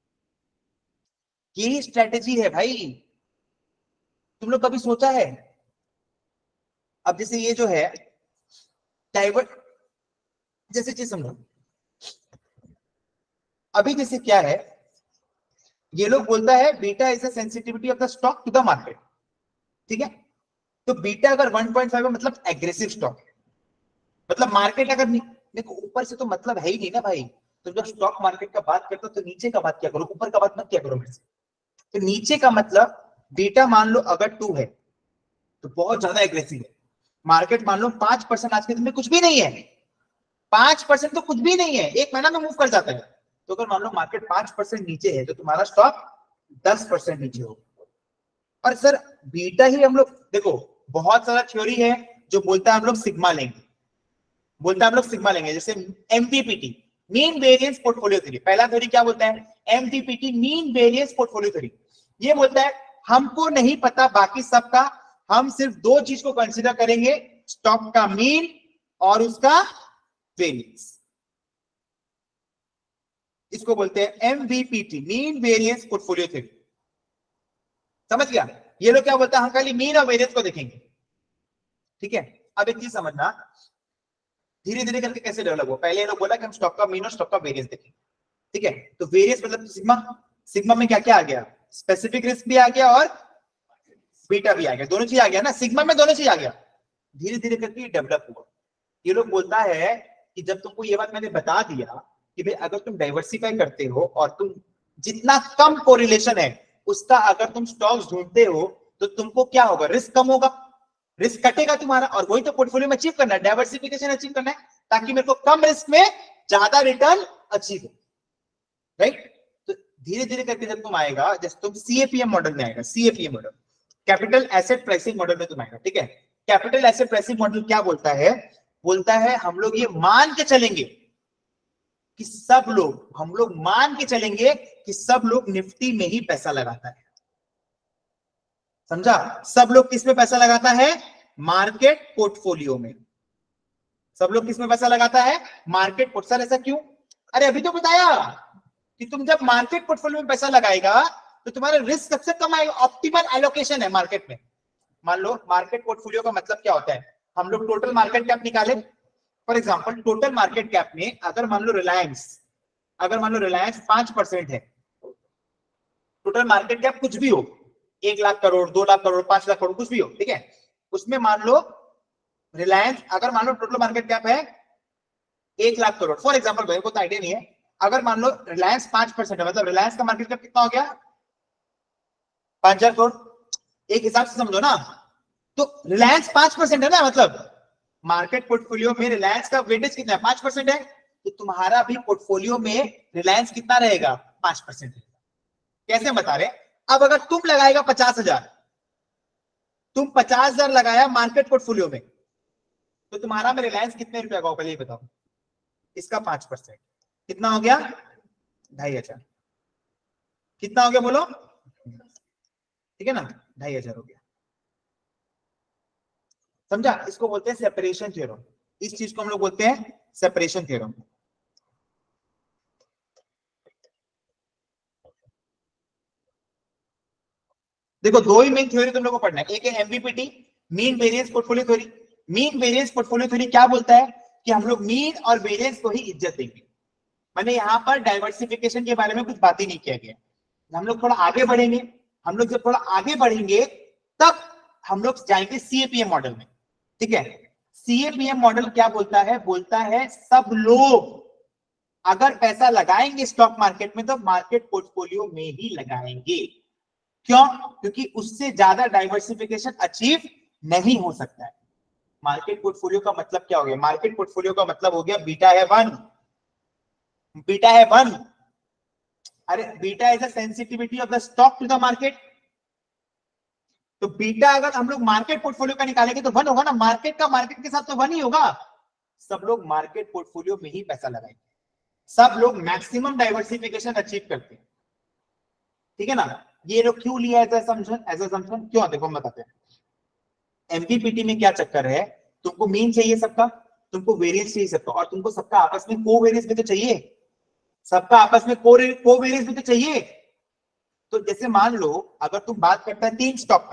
यही स्ट्रेटेजी है भाई। तुम लोग कभी सोचा है? अब जैसे ये जो है डाइवर्ट, जैसे चीज समझो, अभी जैसे क्या है, ये लोग बोलता है beta is the sensitivity of the stock to the market, ठीक है? तो बीटा अगर वन पॉइंट फाइव है मतलब एग्रेसिव स्टॉक है, मतलब मार्केट अगर देखो ऊपर से तो मतलब है ही नहीं ना भाई। तो जब स्टॉक मार्केट का बात करते हो तो नीचे का बात क्या करो, ऊपर का बात मत क्या करो मेरे से। तो नीचे का मतलब बीटा मान लो अगर टू है तो बहुत ज्यादा एग्रेसिव है। मार्केट मान लो पांच परसेंट आज के दिन में कुछ भी नहीं है, पांच परसेंट तो कुछ भी नहीं है, एक महीना में मूव कर जाता है। तो अगर मान लो मार्केट पांच परसेंट नीचे है तो तुम्हारा स्टॉक दस परसेंट नीचे होगा। और सर बीटा ही हम लोग देखो, बहुत सारा थ्योरी है जो बोलता है हम लोग सिग्मा लेंगे, बोलता है हम लोग सिग्मा लेंगे, जैसे MPPT mean variance portfolio theory. पहला थ्योरी क्या बोलता है? MPPT mean variance portfolio theory. ये बोलता है हमको नहीं पता बाकी सबका, हम सिर्फ दो चीज को कंसीडर करेंगे, स्टॉक का मीन और उसका वेरिएंस। इसको बोलते हैं MVPT mean variance portfolio theory. समझ गया? ये लोग क्या बोलता है? हम खाली मीन और वेरिएंस को देखेंगे, ठीक है? अब एक चीज समझना, धीरे धीरे करके कैसे डेवलप हुआ। पहले ये लोग बोला कि हम स्टॉक का मीन और स्टॉक का वेरिएंस देखेंगे, ठीक है? तो वेरिएंस मतलब सिग्मा, सिग्मा में क्या क्या आ गया? स्पेसिफिक रिस्क भी आ गया और बीटा भी आ गया, दोनों चीज आ गया ना, सिग्मा में दोनों चीज आ गया। धीरे धीरे करके डेवलप हुआ। ये लोग बोलता है कि जब तुमको ये बात मैंने बता दिया कि भाई अगर तुम डाइवर्सिफाई करते हो और तुम जितना कम कोरिलेशन है उसका अगर तुम स्टॉक्स ढूंढते हो तो तुमको क्या होगा? रिस्क कम होगा, रिस्क कटेगा तुम्हारा, और वही तो पोर्टफोलियो में अचीव करना है, डाइवर्सिफिकेशन अचीव करना है, ताकि मेरे को कम रिस्क में ज्यादा रिटर्न अचीव हो, राइट? तो धीरे धीरे करके जब तुम आएगा, जैसे तुम सीएपीएम मॉडल में आएगा, CAPM model capital asset pricing model में तुम आएगा, ठीक है? कैपिटल एसेट प्राइसिंग मॉडल क्या बोलता है? बोलता है हम लोग ये मान के चलेंगे कि सब लोग, हम लोग मान के चलेंगे कि सब लोग निफ्टी में ही पैसा लगाता है। समझा? सब लोग किस में पैसा लगाता है? मार्केट पोर्टफोलियो में। सब लोग किस में पैसा लगाता है? Market port. सर ऐसा क्यों? अरे अभी तो बताया कि तुम जब मार्केट पोर्टफोलियो में पैसा लगाएगा तो तुम्हारा रिस्क सबसे कम आएगा। ऑप्टिमल एलोकेशन है मार्केट में। मान लो मार्केट पोर्टफोलियो का मतलब क्या होता है? हम लोग टोटल मार्केट कैप निकाले, for example total market cap में अगर मान लो रिलायंस, अगर मान लो रिलायंस पांच परसेंट है, टोटल मार्केट कैप कुछ भी हो, एक लाख करोड़, दो लाख करोड़, पांच लाख करोड़, कुछ भी हो, ठीक है? उसमें मान लो रिलायंस, अगर मान लो टोटल मार्केट कैप है एक लाख करोड़, फॉर एग्जांपल, मेरे को तो आइडिया नहीं है, अगर मान लो रिलायंस पांच परसेंट है, मतलब रिलायंस का मार्केट कैप कितना हो गया, पांच हजार करोड़, एक हिसाब से समझो ना। तो रिलायंस पांच परसेंट है ना, मतलब मार्केट पोर्टफोलियो में रिलायंस का वेटेज कितना है, पांच परसेंट है, तो तुम्हारा भी पोर्टफोलियो में रिलायंस कितना रहेगा, पांच परसेंट। कैसे बता रहे, अब अगर तुम लगाएगा पचास हजार, तुम पचास हजार लगाया मार्केट पोर्टफोलियो में, तो तुम्हारा में रिलायंस कितने रुपया का हो, पहले बताओ। इसका पांच परसेंट कितना हो गया, ढाई हजार। कितना हो गया बोलो, ठीक है ना, ढाई हजार हो गया। समझा, इसको बोलते हैं सेपरेशन थ्योरम। इस चीज को हम लोग बोलते हैं सेपरेशन थ्योरम। देखो दो ही मेन थ्योरी तुम लोग को पढ़ना है, एक है MVPT, mean variance portfolio theory. Mean variance portfolio theory क्या बोलता है कि हम लोग मीन और वेरिएंस को ही इज्जत देंगे। मैंने यहाँ पर डाइवर्सिफिकेशन के बारे में कुछ बात ही नहीं किया गया। हम लोग थोड़ा आगे बढ़ेंगे, हम लोग जब थोड़ा आगे बढ़ेंगे तब हम लोग जाएंगे सीएपीएम मॉडल में, ठीक है। सीएपीएम मॉडल क्या बोलता है, बोलता है सब लोग अगर पैसा लगाएंगे स्टॉक मार्केट में तो मार्केट पोर्टफोलियो में ही लगाएंगे। क्यों, क्योंकि उससे ज्यादा डाइवर्सिफिकेशन अचीव नहीं हो सकता है। मार्केट पोर्टफोलियो का मतलब क्या हो गया, मार्केट पोर्टफोलियो का मतलब हो गया बीटा है वन, बीटा है वन। अरे beta is the sensitivity of the stock to the market. तो बीटा अगर हम लोग मार्केट पोर्टफोलियो का निकालेंगे तो वन होगा ना, मार्केट का मार्केट के साथ तो वन ही होगा। सब लोग मार्केट पोर्टफोलियो में ही पैसा लगाएंगे, सब लोग मैक्सिमम डाइवर्सिफिकेशन अचीव करते हैं, ठीक है ना। ये लोग क्यों लिया एज असम्पशन, एज असम्पशन क्यों, देखो हम बताते हैं। एमपीपीटी में क्या चक्कर है, तुमको मीन चाहिए सबका, तुमको वेरिएंस चाहिए सबका, और तुमको सबका आपस में को वेरिएंस भी तो चाहिए, सबका आपस में को को वेरिएंस भी तो चाहिए। तो जैसे मान लो अगर तुम बात करता है तीन स्टॉक का,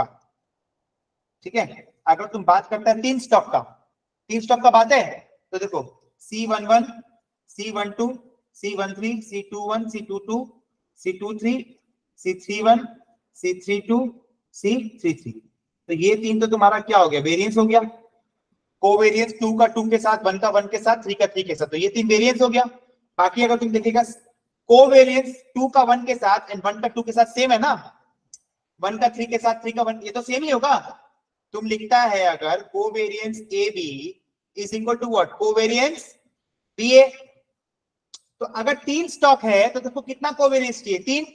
ठीक है, अगर तुम बात करता है तीन स्टॉक का, तीन स्टॉक का बात है, तो देखो C one one, C one two, C one three, C two one, C two two, C two three, C three one, C three two, C three three. तो ये तीन तो तुम्हारा क्या हो गया, वेरिएंस हो गया। कोवेरिएंस टू का टू के साथ, वन का वन के साथ, थ्री का थ्री के साथ, तो ये तीन वेरिएंस हो गया। बाकी अगर तुम देखिएगा कोवेरिएंस टू का वन के साथ एंड वन का टू के साथ सेम है ना, वन का थ्री के साथ, थ्री का वन, ये तो सेम ही होगा। तुम लिखता है अगर covariance A B is equal to what, covariance B A. तो अगर तीन स्टॉक है तो देखो कितना कोवेरिएंस चाहिए, तीन,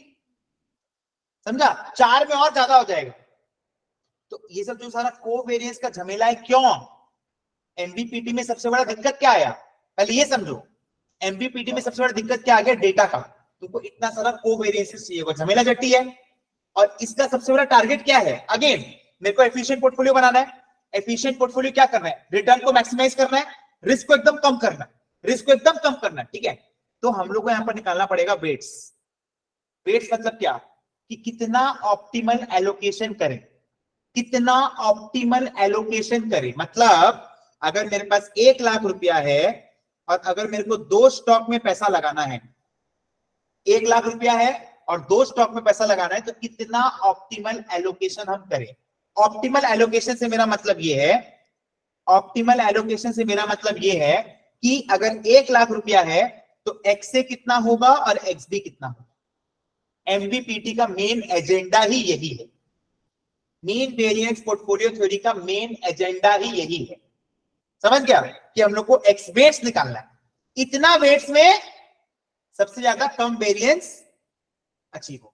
समझा, चार में और ज्यादा हो जाएगा। तो ये सब जो सारा कोवेरिएंस का झमेला है, क्यों, एमवीपीटी में सबसे बड़ा दिक्कत क्या आया, पहले ये समझो। एमवीपीटी में सबसे बड़ा दिक्कत क्या आ गया, डेटा का। तुमको इतना सारा कोवेरिएंस चाहिए, झमेला जट्टी है। और इसका सबसे बड़ा टारगेट क्या है, अगेन मेरे को एफिशिएंट पोर्टफोलियो बनाना है। एफिशिएंट पोर्टफोलियो क्या करना है, रिटर्न को मैक्सिमाइज करना है, रिस्क को एकदम कम करना है, रिस्क को एकदम कम करना है, ठीक है। तो हम लोग को यहाँ पर निकालना पड़ेगा वेट्स। वेट्स मतलब क्या, कि कितना ऑप्टिमल एलोकेशन करें, कितना ऑप्टिमल एलोकेशन करें। मतलब अगर मेरे पास एक लाख रुपया है और अगर मेरे को दो स्टॉक में पैसा लगाना है, एक लाख रुपया है और दो स्टॉक में पैसा लगाना है, तो कितना ऑप्टिमल एलोकेशन हम करें। ऑप्टिमल एलोकेशन से मेरा मतलब ये है, ऑप्टिमल एलोकेशन से मेरा मतलब ये है कि अगर एक लाख रुपया है तो एक्स से कितना होगा और एक्स बी कितना होगा। एमवीपीटी का मेन एजेंडा ही यही है, मीन वेरिएंस पोर्टफोलियो थ्योरी का मेन एजेंडा ही यही है। समझ गया कि हम लोग को एक्स वेट्स निकालना है, इतना वेट्स में सबसे ज्यादा कम वेरिएंस अचीव होगा,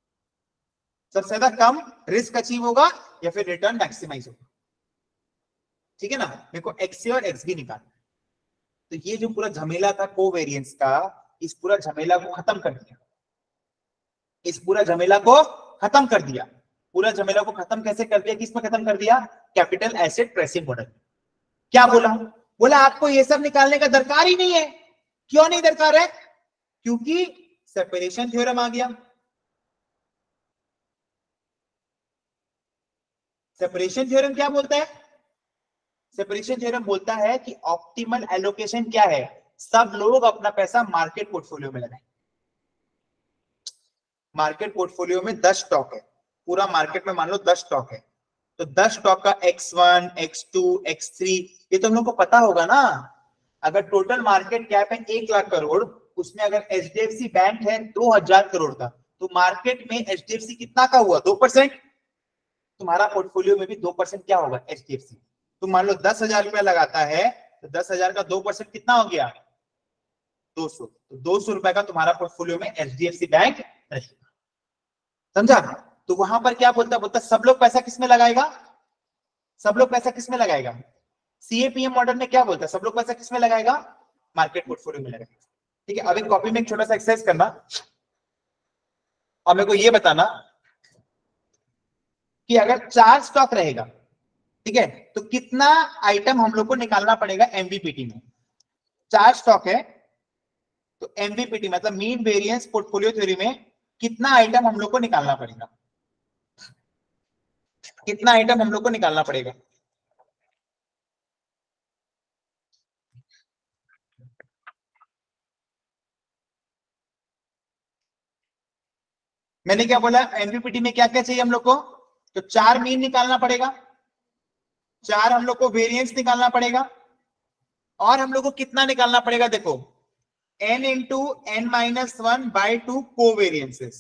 सबसे ज्यादा कम रिस्क अचीव होगा या फिर रिटर्न मैक्सिमाइज होगा, ठीक है ना। मेरे को एक्स और एक्स भी निकालना है। तो ये जो पूरा झमेला था कोवेरिएंस का, इस पूरा झमेला को खत्म कर दिया, इस पूरा झमेला को खत्म कर दिया। पूरा झमेला को खत्म कैसे कर दिया, किसमें खत्म कर दिया, कैपिटल एसेट प्रेसिंग मॉडल। क्या बोला, बोला आपको ये सब निकालने का दरकार ही नहीं है। क्यों नहीं दरकार है, क्योंकि सेपरेशन थ्योरम आ गया। सेपरेशन थ्योरम क्या बोलता है, सेपरेशन थ्योरम बोलता है कि ऑप्टिमल एलोकेशन क्या है, सब लोग अपना पैसा मार्केट पोर्टफोलियो में लगाएं। मार्केट पोर्टफोलियो में दस स्टॉक है, पूरा मार्केट में मान लो दस स्टॉक है, तो दस स्टॉक का X one, X two, X three, ये तो हम लोग को पता होगा ना। अगर टोटल मार्केट कैप है एक लाख करोड़ उसमें अगर H D F C bank है दो हजार करोड़ का, तो मार्केट में एच डी एफ सी कितना का हुआ? दो परसेंट। तुम्हारा पोर्टफोलियो में भी दो परसेंट क्या होगा? H D F C. तुम मान लो दस हजार रुपया लगाता है, तो दस हजार का दो परसेंट कितना हो गया? दो सौ। तो दो सौ रुपए का तुम्हारा पोर्टफोलियो में H D F C bank रहेगा। समझा? तो वहां पर क्या बोलता बोलता सब लोग पैसा किसमें लगाएगा? सब लोग पैसा किसमें लगाएगा? C A P M model में क्या बोलता है? सब लोग पैसा किसमें लगाएगा? मार्केट पोर्टफोलियो में लगाएगा। ठीक है, अब एक कॉपी में एक छोटा सा एक्सरसाइज करना और मेरे को ये बताना कि अगर चार स्टॉक रहेगा, ठीक है, तो कितना आइटम हम लोग को निकालना पड़ेगा एम वी पी टी में? चार स्टॉक है तो एम वी पी टी मतलब मीन वेरिएंस पोर्टफोलियो थ्योरी में कितना आइटम हम लोग को निकालना पड़ेगा? कितना आइटम हम लोग को निकालना पड़ेगा? मैंने क्या बोला? एम वी पी टी में क्या क्या चाहिए हम लोग को? तो चार मीन निकालना पड़ेगा, चार हम लोग को वेरिएंस निकालना पड़ेगा, और हम लोग को कितना निकालना पड़ेगा? देखो, n into N minus one by two covariances,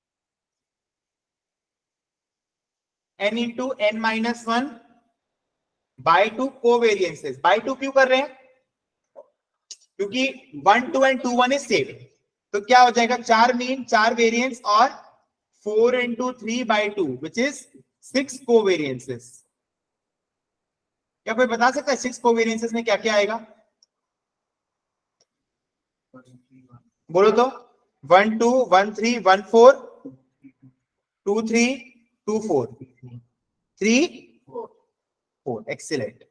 n into N minus one by two covariances. By two क्यों कर रहे हैं? क्योंकि one two and two one is same. तो क्या हो जाएगा? चार मीन, चार वेरिएंस, और four into three by two which is six covariances. क्या कोई बता सकता है सिक्स कोवेरियंसेस में क्या क्या आएगा? बोलो तो। One two, one three, one four, two three, two four, three four. Excellent,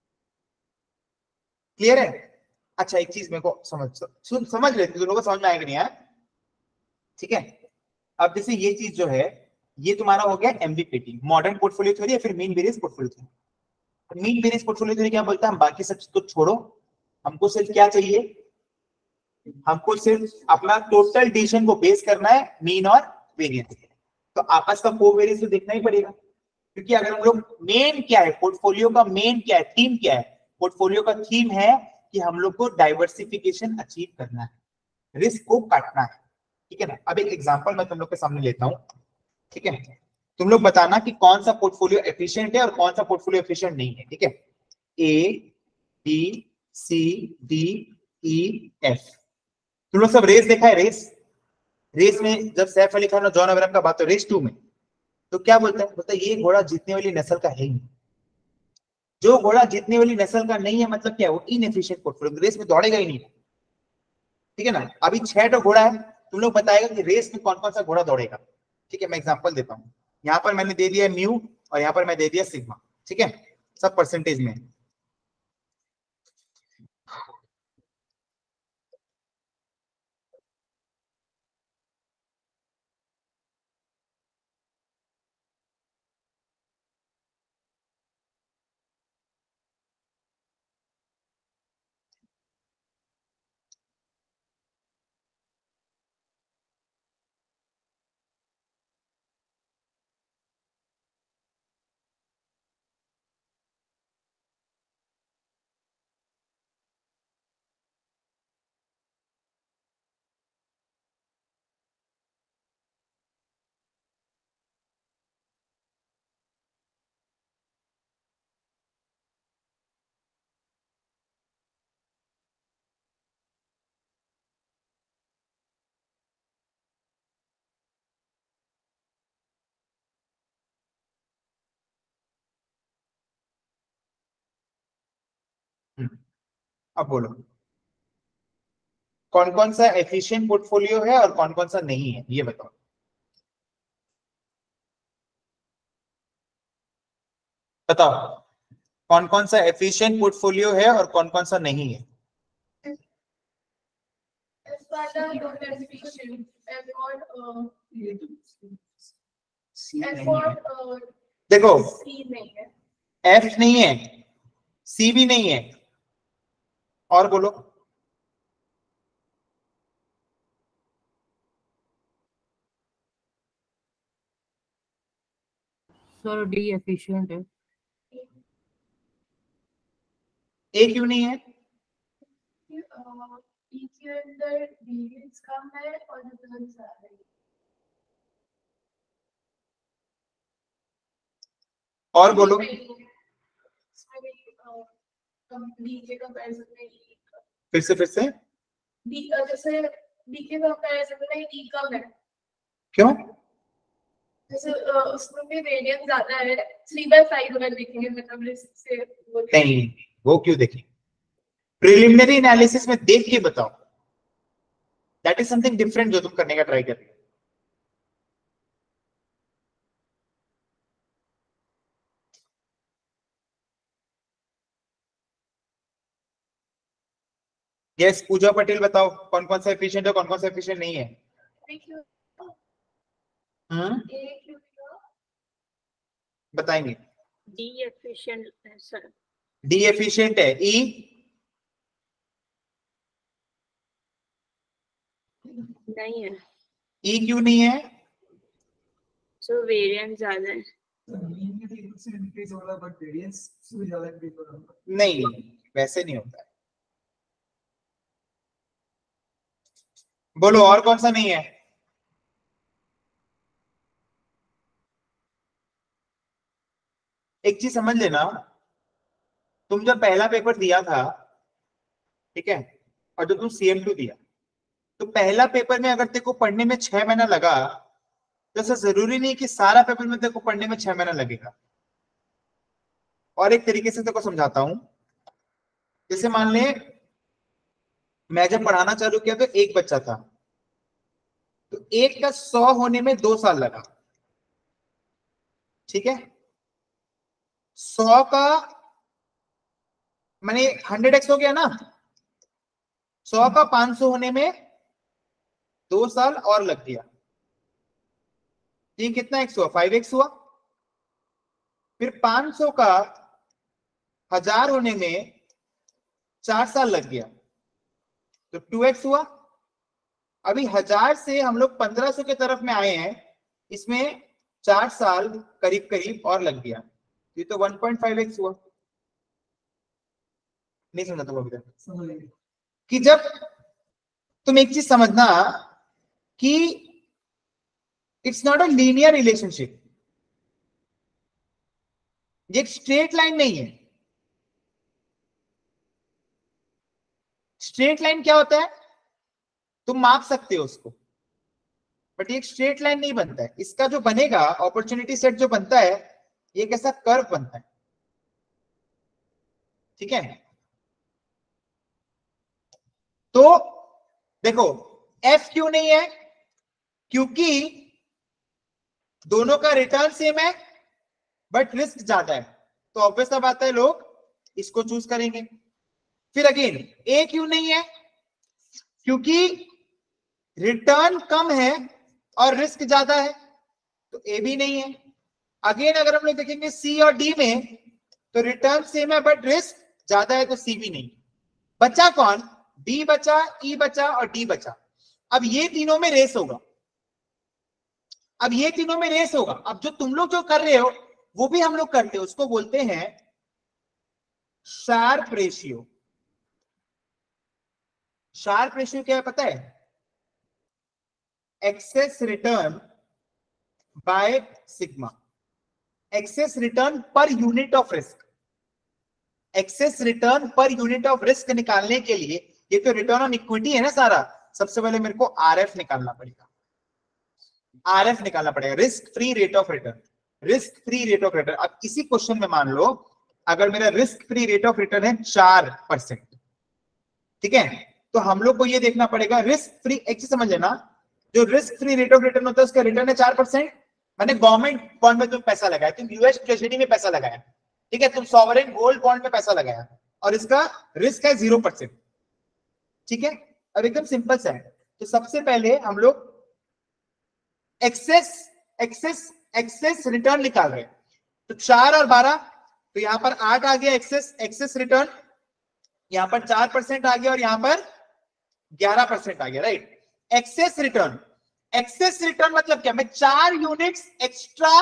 clear है? अच्छा, एक चीज मेरे को समझ सुन समझ लेते, दोनों को समझ में आएगा नहीं यार? ठीक है, अब जैसे ये चीज जो है, ये तुम्हारा हो गया M V P T, modern portfolio theory या फिर mean variance portfolio theory. Mean variance portfolio theory क्या बोलता है? हम बाकी सब तो छोड़ो, हमको सिर्फ क्या चाहिए? हमको सिर्फ अपना टोटल डिसीजन को बेस करना है मीन और वेरिएंस। तो आपस का कोवेरियंस तो देखना ही पड़ेगा, क्योंकि अगर हम लोग, मेन क्या है पोर्टफोलियो का? मेन क्या है? थीम क्या है पोर्टफोलियो का? थीम है कि हम लोग को डाइवर्सिफिकेशन अचीव करना है, रिस्क को काटना है। ठीक है ना? अब एक एग्जांपल मैं तुम लोग के सामने लेता हूं, ठीक है? तुम लोग बताना कि कौन सा पोर्टफोलियो एफिशिएंट है और कौन सा पोर्टफोलियो एफिशिएंट नहीं है। ठीक है, A B C D E F. तुम लोग सब रेस देखा है? रेस रेस में जब सैफ अली खान और जॉन अब्राहम का बात हो, रेस टू में, तो क्या बोलता है? बोलता है ये घोड़ा जीतने वाली नस्ल का है ही नहीं। जो घोड़ा जीतने वाली नस्ल का नहीं है मतलब क्या है? वो इनएफिशिएंट पोर्टफोलियो, रेस में दौड़ेगा ही नहीं। ठीक है ना? अभी छह तो घोड़ा है, तुम लोग बताएगा कि रेस में कौन कौन सा घोड़ा दौड़ेगा। ठीक है, मैं एग्जांपल देता हूं। यहाँ पर मैंने दे दिया म्यू और यहाँ पर मैं दे दिया सिग्मा। ठीक है, सब परसेंटेज में। अब बोलो, कौन कौन सा एफिशिएंट पोर्टफोलियो है और कौन कौन सा नहीं है, ये बताओ। बताओ, कौन कौन सा एफिशिएंट पोर्टफोलियो है और कौन कौन सा नहीं है? देखो, एफ नहीं है, सी भी नहीं है, और बोलो। सर डी एफिशिएंट है। ए क्यों नहीं है? E के अंदर वेरिएंस कम है और रिटर्न ज्यादा है। और बोलो। डी के कंपैरिजन में E फिर से फिर से डी जैसे डी के कंपैरिजन में E कम है। क्यों? जैसे उसमें भी वेरिएंस ज्यादा है, थ्री बाय फाइव अगर देखेंगे मतलब रिस्क से वो नहीं, वो क्यों देखें? प्रिलिमिनरी एनालिसिस में देख के बताओ, दैट इज समथिंग डिफरेंट जो तुम करने का ट्राई कर रहे हो। यस, पूजा पटेल बताओ कौन कौन सा एफिशिएंट है, कौन कौन सा एफिशिएंट नहीं है। हम्म बताएंगे। डी एफिशिएंट है सर। डी एफिशिएंट है। ई नहीं है। ई क्यों नहीं है? सो वेरिएंस ज्यादा है। नहीं, वैसे नहीं होता है। बोलो और कौन सा नहीं है? एक चीज समझ लेना, तुम जब पहला पेपर दिया था, ठीक है, और जब तुम सी एम टू दिया, तो पहला पेपर में अगर तेरे को पढ़ने में छह महीना लगा, तो ऐसा जरूरी नहीं कि सारा पेपर में तेरे को पढ़ने में छह महीना लगेगा। और एक तरीके से तेरे को समझाता हूं, जैसे मान ले मैं जब पढ़ाना चालू किया तो एक बच्चा था, तो एक का सौ होने में दो साल लगा, ठीक है। सौ का मैंने हंड्रेड एक्स हो गया ना, सौ का पांच सौ होने में दो साल और लग गया। ये कितना एक्स हुआ? फाइव एक्स हुआ। फिर पांच सौ का हजार होने में चार साल लग गया, तो टू एक्स हुआ। अभी हजार से हम लोग पंद्रह सौ के तरफ में आए हैं, इसमें चार साल करीब करीब और लग गया, ये तो वन पॉइंट फाइव एक्स हुआ। नहीं समझा तुम अभी तक? कि जब तुम एक चीज समझना कि it's not a linear relationship, ये एक स्ट्रेट लाइन नहीं है। स्ट्रेट लाइन क्या होता है? तुम माप सकते हो उसको, बट ये एक स्ट्रेट लाइन नहीं बनता है। इसका जो बनेगा अपॉर्चुनिटी सेट जो बनता है, ये कैसा कर्व बनता है, ठीक है। तो देखो एफ क्यों नहीं है? क्योंकि दोनों का रिटर्न सेम है बट रिस्क ज्यादा है, तो ऑब्वियस सा बात है लोग इसको चूज करेंगे। फिर अगेन ए क्यों नहीं है? क्योंकि रिटर्न कम है और रिस्क ज्यादा है, तो ए भी नहीं है। अगेन अगर हम लोग देखेंगे सी और डी में, तो रिटर्न सेम है बट रिस्क ज्यादा है, तो सी भी नहीं। बचा कौन? डी बचा, ई बचा और डी बचा। अब ये तीनों में रेस होगा, अब ये तीनों में रेस होगा। अब जो तुम लोग जो कर रहे हो वो भी हम लोग करते हैं, उसको बोलते हैं शार्प रेशियो। शार्प रेशियो क्या है पता है? Excess return by sigma, excess return पर unit of risk. Excess return पर यूनिट ऑफ रिस्क निकालने के लिए, ये तो रिटर्न ऑन इक्विटी है ना सारा, सबसे पहले मेरे को आरएफ निकालना पड़ेगा। आरएफ निकालना पड़ेगा, risk free rate of return. Risk free rate of return. अब इसी क्वेश्चन में मान लो अगर मेरा risk free rate of return है चार परसेंट, ठीक है, तो हम लोग को ये देखना पड़ेगा रिस्क फ्री, एक चीज समझ लेना, जो risk free rate of return होता है उसका रिटर्न है चार परसेंट। मैंने गवर्नमेंट बॉन्ड में तुम पैसा लगाया, तुम यूएस ट्रेजरी में पैसा लगाया, ठीक है, तुम सॉवरेन गोल्ड बॉन्ड में पैसा लगाया और इसका रिस्क है जीरो परसेंट, ठीक है। अब एकदम सिंपल सा है, तो सबसे पहले हम लोग एक्सेस एक्सेस एक्सेस रिटर्न निकाल रहे हैं, तो चार और बारह, तो यहां पर आठ आ गया एक्सेस एक्सेस रिटर्न, यहां पर चार परसेंट आ गया और यहां पर ग्यारह परसेंट आ गया, right. Excess return, excess return मतलब क्या? मैं चार यूनिट्स एक्स्ट्रा,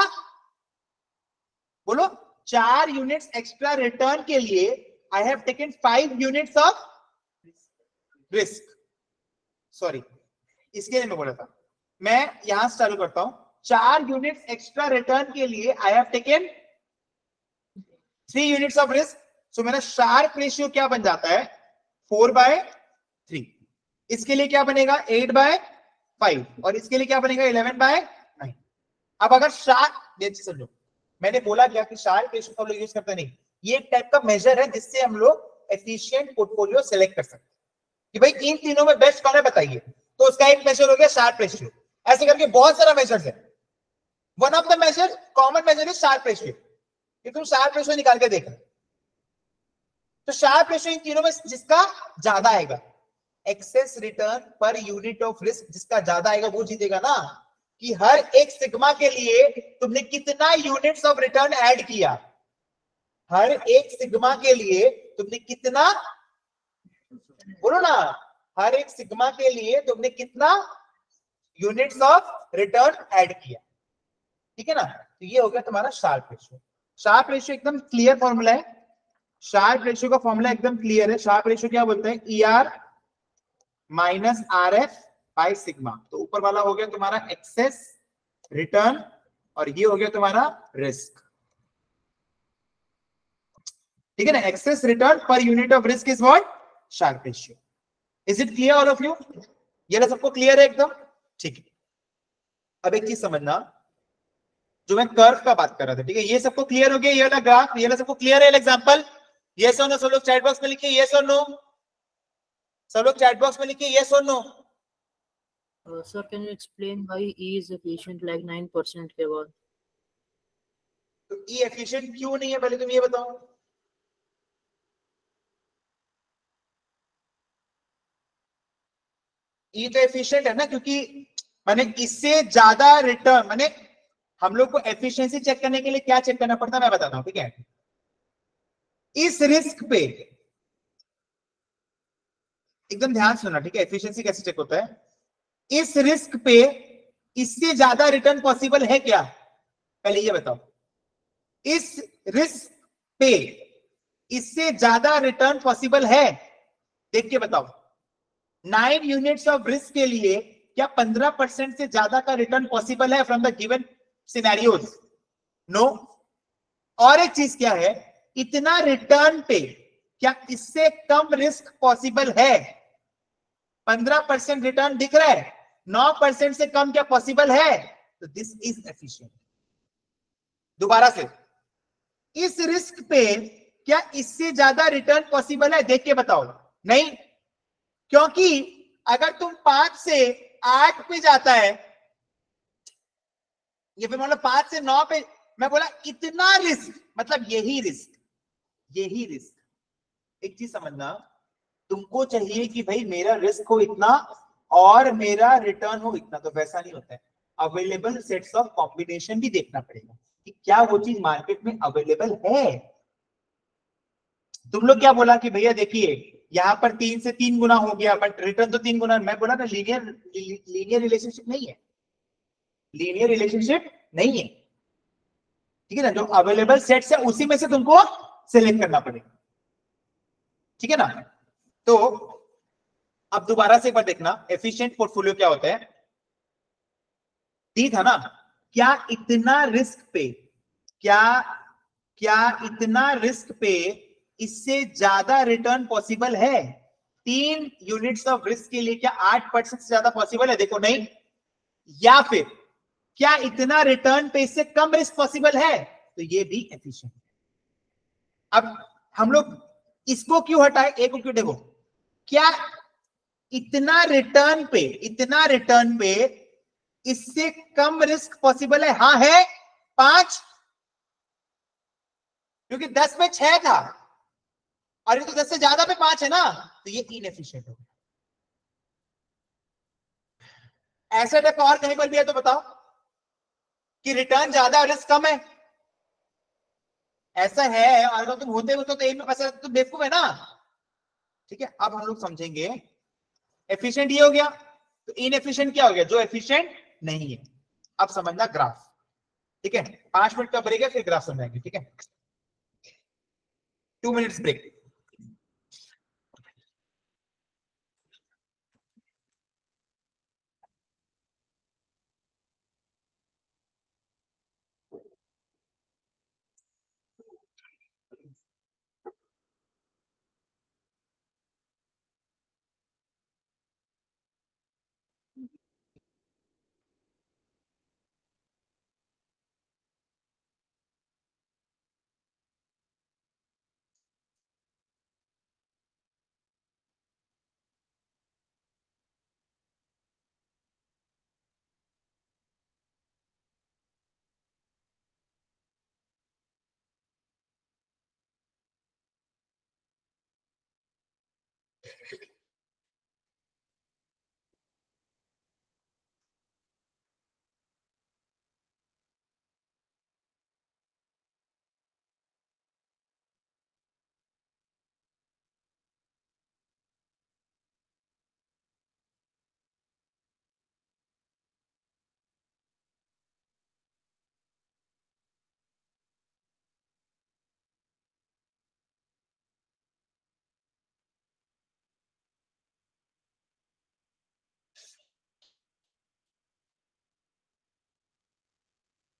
बोलो, चार यूनिट्स एक्स्ट्रा रिटर्न के लिए I have taken five units of risk. Sorry इसके लिए मैं बोला था, मैं यहां से चालू करता हूं। चार यूनिट्स एक्स्ट्रा रिटर्न के लिए I have taken three units of risk. So मेरा शार्प रेशियो क्या बन जाता है, फोर बाय थ्री। इसके लिए क्या बनेगा, एट बाय फाइव, और इसके लिए क्या बनेगा, इलेवन बाय नाइन। अब अगर शार्प, ये चीज समझो, मैंने बोला क्या कि शार्प रेशियो को हम लोग यूज करते नहीं, ये एक टाइप का मेजर है जिससे हम लोग एफिशिएंट पोर्टफोलियो सेलेक्ट कर सकते हैं कि भाई इन तीनों में बेस्ट कौन है बताइए, तो उसका एक मेजर हो गया शार्प रेशियो। ऐसे करके बहुत सारा मेजर्स है, one of the measure, common measure is Sharpe ratio, कि तुम शार्प रेशियो निकाल के देखो। तो शार्प रेशियो इन तीनों में जिसका ज्यादा आएगा, एक्सेस रिटर्न पर यूनिट ऑफ रिस्क जिसका ज्यादा आएगा वो जीतेगा ना, कि हर एक सिग्मा के लिए तुमने कितना यूनिट्स ऑफ रिटर्न ऐड किया, हर एक सिग्मा के लिए तुमने कितना, बोलो ना, हर एक सिग्मा के लिए तुमने कितना यूनिट्स ऑफ रिटर्न ऐड किया, ठीक है ना। तो ये हो गया तुम्हारा शार्प रेशियो। शार्प रेशियो एकदम क्लियर फॉर्मूला है, शार्प रेशियो का फॉर्मूला एकदम क्लियर है। शार्प रेशियो क्या बोलते हैं, E R minus R F by sigma. तो ऊपर वाला हो गया तुम्हारा एक्सेस रिटर्न और ये हो गया तुम्हारा रिस्क, ठीक है ना। एक्सेस रिटर्न पर unit of risk is what, Sharpe ratio. Is it clear all of you, ये ना सबको क्लियर है एकदम, ठीक है। अब एक चीज समझना, जो मैं कर्व का बात कर रहा था, ठीक है, ये सबको क्लियर हो गया, ये वाला ग्राफ, ये वाला सबको क्लियर है एग्जांपल, यस और नो, सब लोग चैट बॉक्स में लिखिए यस और नो, सब लोग चैट बॉक्स में लिखिए यस और no. Uh, sir, can you explain why E is efficient like nine percent के बाद? तो E एफिशिएंट क्यों नहीं है, पहले तुम ये बताओ। E तो एफिशिएंट है ना, क्योंकि माने इससे ज्यादा रिटर्न, माने हम लोग को एफिशिएंसी चेक करने के लिए क्या चेक करना पड़ता है मैं बताता हूं, ठीक है। इस रिस्क पे एकदम ध्यान सुनना, ठीक है, एफिशिएंसी कैसे चेक होता है। इस रिस्क पे इससे ज्यादा रिटर्न पॉसिबल है क्या, पहले ये बताओ। इस रिस्क पे इससे ज्यादा रिटर्न पॉसिबल है, देख के बताओ। नाइन यूनिट्स ऑफ रिस्क के लिए क्या पंद्रह परसेंट से ज्यादा का रिटर्न पॉसिबल है from the given scenarios, no. और एक चीज क्या है, इतना रिटर्न पे क्या इससे कम रिस्क पॉसिबल है, पंद्रह परसेंट रिटर्न दिख रहा है, नौ परसेंट से कम क्या पॉसिबल है, तो दिस इज एफिशिएंट। दोबारा से, इस रिस्क पे क्या इससे ज्यादा रिटर्न पॉसिबल है, देख के बताओ। नहीं, क्योंकि अगर तुम पांच से आठ पे जाता है, ये फिर मतलब पांच से नौ पे, मैं बोला इतना रिस्क, मतलब यही रिस्क, यही रिस्क। एक चीज समझना, तुमको चाहिए कि भाई मेरा रिस्क हो इतना और मेरा रिटर्न हो इतना, तो वैसा नहीं होता है। अवेलेबल सेट्स ऑफ कॉम्बिनेशन भी देखना पड़ेगा कि क्या वो चीज मार्केट में अवेलेबल है। तुम लोग क्या बोला कि भैया देखिए यहां पर तीन से तीन गुना हो गया बट रिटर्न तो तीन गुना, मैं बोला ना लीनियर लीनियर रिलेशनशिप नहीं है, लीनियर रिलेशनशिप नहीं है, ठीक है ना। जो अवेलेबल सेट्स है उसी में से तुमको सिलेक्ट करना पड़ेगा, ठीक है ना। तो अब दोबारा से एक बार देखना, एफिशिएंट पोर्टफोलियो क्या होता है, ठीक है ना। क्या इतना रिस्क पे, क्या क्या इतना रिस्क पे इससे ज्यादा रिटर्न पॉसिबल है, तीन यूनिट्स ऑफ रिस्क के लिए क्या आठ परसेंट से ज्यादा पॉसिबल है, देखो नहीं। या फिर क्या इतना रिटर्न पे इससे कम रिस्क पॉसिबल है, तो ये भी एफिशिएंट है। अब हम लोग इसको क्यों हटाए, एक को क्यों, देखो क्या इतना रिटर्न पे, इतना रिटर्न पे इससे कम रिस्क पॉसिबल है, हाँ है, पांच, क्योंकि दस में छह था और ये तो दस से ज्यादा पे पांच है ना, तो ये इनएफिशिएंट हो गया। ऐसा टाइप और कहीं पर भी है तो बताओ कि रिटर्न ज्यादा रिस्क कम है, ऐसा है, और अगर तुम होते हो तो एक में पैसा, तुम बेवकूफ है ना, ठीक है। अब हम लोग समझेंगे एफिशिएंट ये हो गया, तो इनएफिशिएंट क्या हो गया, जो एफिशिएंट नहीं है। अब समझना ग्राफ, ठीक है, पांच मिनट का ब्रेक है फिर ग्राफ समझाएंगे, ठीक है। Two minutes break.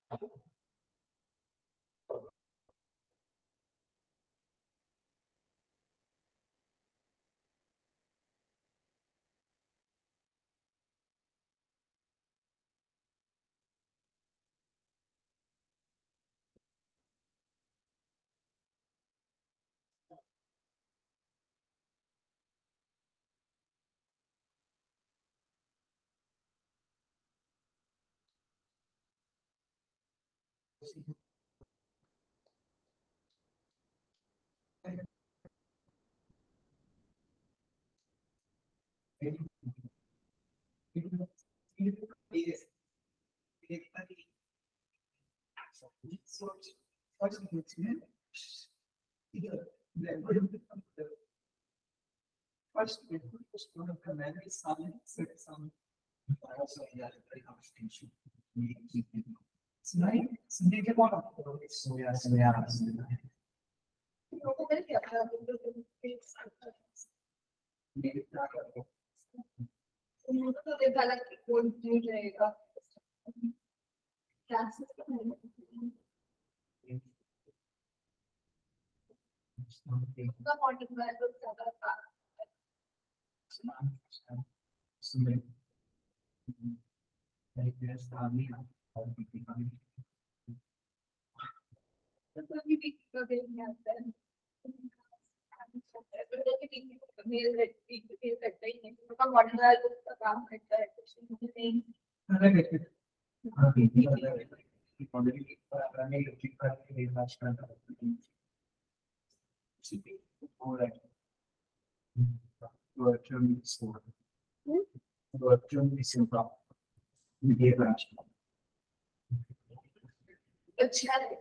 तो देखा लग कि कोड नहीं रहेगा क्लासेस का मॉडल में तो ज्यादा था तो कभी भी कभी नहीं आता है मेल मेल करता ही नहीं उनका मॉडल है उसका काम करता है कुछ नहीं अच्छा है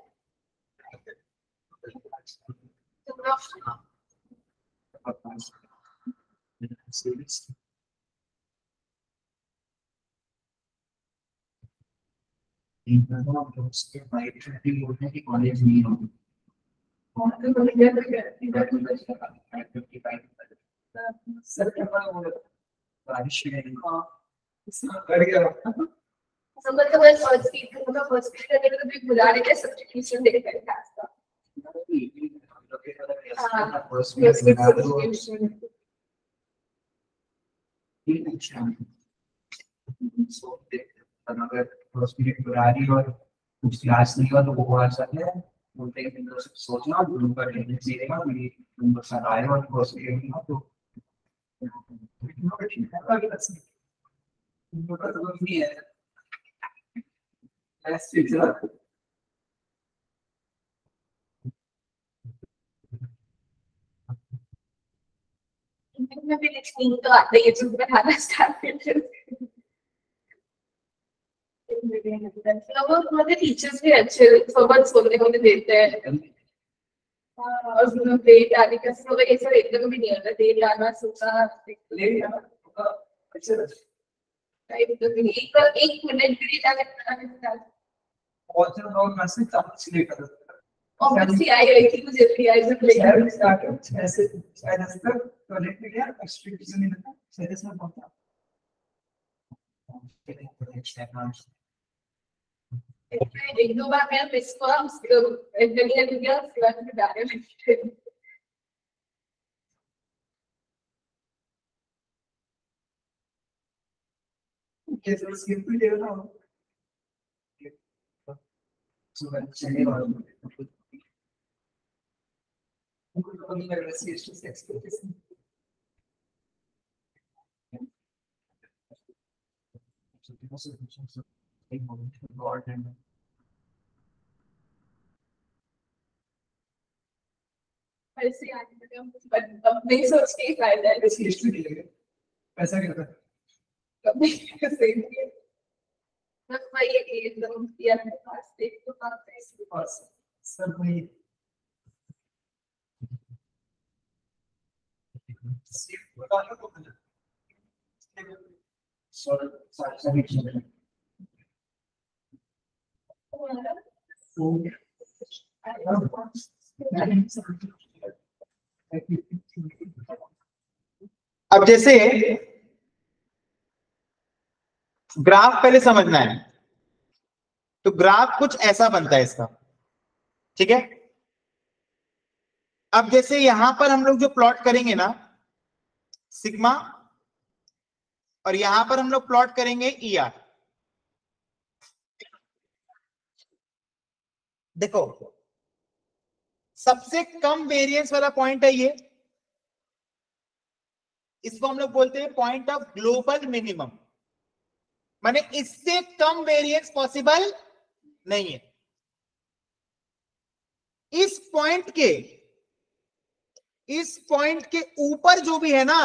कॉलेज नहीं होगी सर बारिश समझ तो मैं फर्स्ट वीक का फर्स्ट वीक करने को भी बुला रहे थे सब्स्टिट्यूशन दे कर क्लास का हां सब्स्टिट्यूशन अगर फर्स्ट पीरियड बुला रही और कुछ क्लास नहीं हुआ तो वो आ सकते हैं बोलते हैं कि सोचना ग्रुप का अटेंडेंस देगा मेरी नंबर साथ आए और फर्स्ट पीरियड में तो नहीं है ऐसे चला मैं भी लिखनी तो आता है ये चीज बनाना स्टार्ट कर वो हमारे टीचर्स भी अच्छे समझ सोचने को भी देते हैं और उसमें डेट आने का सब ऐसा एकदम भी नहीं होता डेट आना सोचा ले अच्छा टाइप तो भी एक एक मिनट भी लगा बहुत सारे लोग मैसेज चांस ले कर ऑब्वियसली आई आई थी मुझे भी आई जब लेकर स्टार्ट ऐसे शायद ऐसे कनेक्ट किया एक्सट्रीम नहीं था शायद इसमें बहुत एक दो बार मैं मिस हुआ उसको इंजीनियर हो गया उसके बाद मैं डायरेक्ट कैसे सिंपल ले रहा हूं सुबह चले और उनको तो नहीं लग रहा C S to expectation so people say so take moment to guard and ऐसे आने लगा बट अब नहीं सोच के फायदा है सी एस टू ले लेंगे पैसा क्या करता कभी सही नहीं बस भाई ये एकदम यार मेरे पास देख तो पास है इसके पास सर भाई सिर्फ बता लो तो सर सर सभी चीजें अब जैसे ग्राफ पहले समझना है तो ग्राफ कुछ ऐसा बनता है इसका, ठीक है। अब जैसे यहां पर हम लोग जो प्लॉट करेंगे ना सिग्मा, और यहां पर हम लोग प्लॉट करेंगे ई आर। देखो सबसे कम वेरिएंस वाला पॉइंट है ये, इसको हम लोग बोलते हैं पॉइंट ऑफ ग्लोबल मिनिमम, माने इससे कम वेरिएंस पॉसिबल नहीं है। इस पॉइंट के इस पॉइंट के ऊपर जो भी है ना,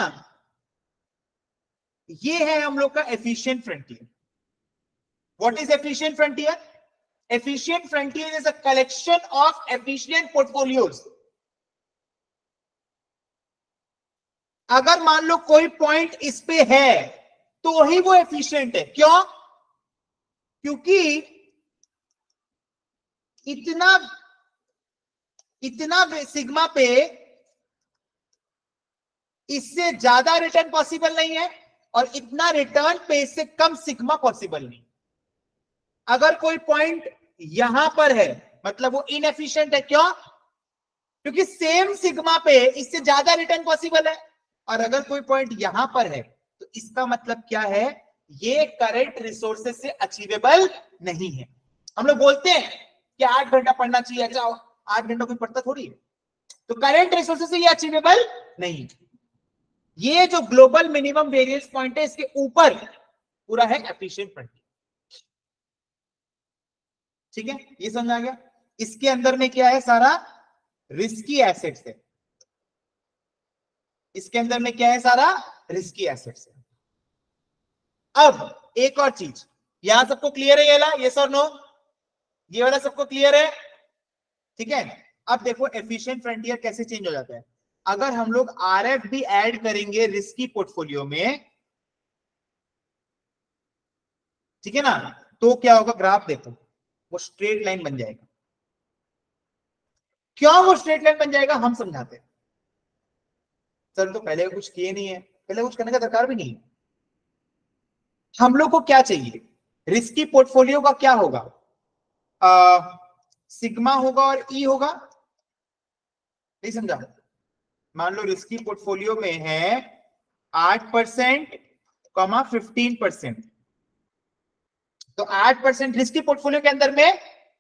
ये है हम लोग का efficient frontier. What is efficient frontier? Efficient frontier is a collection of efficient portfolios. अगर मान लो कोई पॉइंट इस पे है तो ही वो एफिशिएंट है। क्यों? क्योंकि इतना इतना सिग्मा पे इससे ज्यादा रिटर्न पॉसिबल नहीं है, और इतना रिटर्न पे इससे कम सिग्मा पॉसिबल नहीं। अगर कोई पॉइंट यहां पर है मतलब वो इनएफिशिएंट है। क्यों? क्योंकि सेम सिग्मा पे इससे ज्यादा रिटर्न पॉसिबल है। और अगर कोई पॉइंट यहां पर है तो इसका मतलब क्या है? ये करंट रिसोर्सेज से अचीवेबल नहीं है। हम लोग बोलते हैं कि आठ घंटा पढ़ना चाहिए, अच्छा आठ घंटा कोई पढ़ता थोड़ी है, तो करंट रिसोर्सेज से ये अचीवेबल नहीं। ये जो ग्लोबल मिनिमम वेरिएंस पॉइंट है, इसके ऊपर पूरा है एफिशिएंट फ्रंटियर। ठीक है, ये समझ आ गया। इसके अंदर में क्या है? सारा रिस्की एसेट्स है। इसके अंदर में क्या है? सारा रिस्की एसेट्स है। अब एक और चीज, यहां सबको क्लियर है ये वाला? यस और नो? ये वाला सबको क्लियर है? ठीक है। अब देखो एफिशिएंट फ्रंटियर कैसे चेंज हो जाता है। अगर हम लोग आरएफ भी ऐड करेंगे रिस्की पोर्टफोलियो में, ठीक है ना, तो क्या होगा? ग्राफ देखो, वो स्ट्रेट लाइन बन जाएगा। क्यों वो स्ट्रेट लाइन बन जाएगा हम समझाते हैं। सर तो पहले कुछ किए नहीं है, पहले कुछ करने का दरकार भी नहीं है। हम लोग को क्या चाहिए? रिस्की पोर्टफोलियो का क्या होगा? आ, सिग्मा होगा और ई होगा। नहीं समझा? मान लो रिस्की पोर्टफोलियो में है आठ परसेंट कॉमा फिफ्टीन परसेंट, तो आठ परसेंट रिस्की पोर्टफोलियो के अंदर में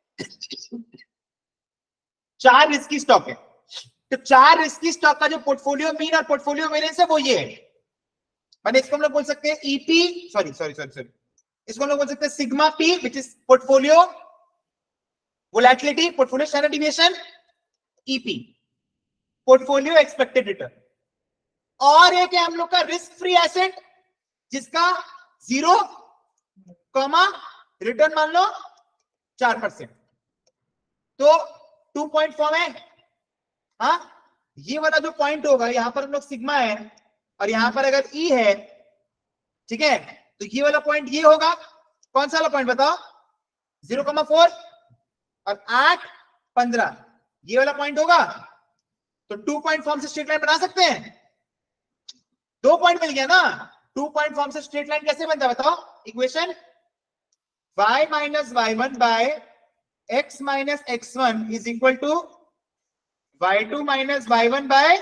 चार रिस्की स्टॉक है। तो चार रिस्की स्टॉक का जो पोर्टफोलियो मीन और पोर्टफोलियो वेरिएंस है वो ये है। माने इसको हम लोग बोल सकते हैं EP, sorry sorry sorry sorry इसको हम लोग बोल सकते हैं sigma P, which is portfolio volatility, portfolio standard deviation, EP portfolio expected return, और एक है हम लोग का रिस्क फ्री एसेट जिसका जीरो कॉमा रिटर्न मान लो चार परसेंट, तो टू पॉइंट फॉर्म है। हाँ, ये वाला जो पॉइंट होगा यहां पर हम लोग सिग्मा है और यहां पर अगर ई है, ठीक है, तो ये वाला पॉइंट ये होगा। कौन सा वाला पॉइंट बताओ? जीरो कॉमा फोर और आठ पंद्रह, ये वाला पॉइंट होगा। तो टू पॉइंट फॉर्म से स्ट्रेट लाइन बना सकते हैं। दो पॉइंट मिल गया ना। टू पॉइंट फॉर्म से स्ट्रेट लाइन कैसे बनता है बताओ? Equation y minus y one by x minus x one is equal to y two minus y one by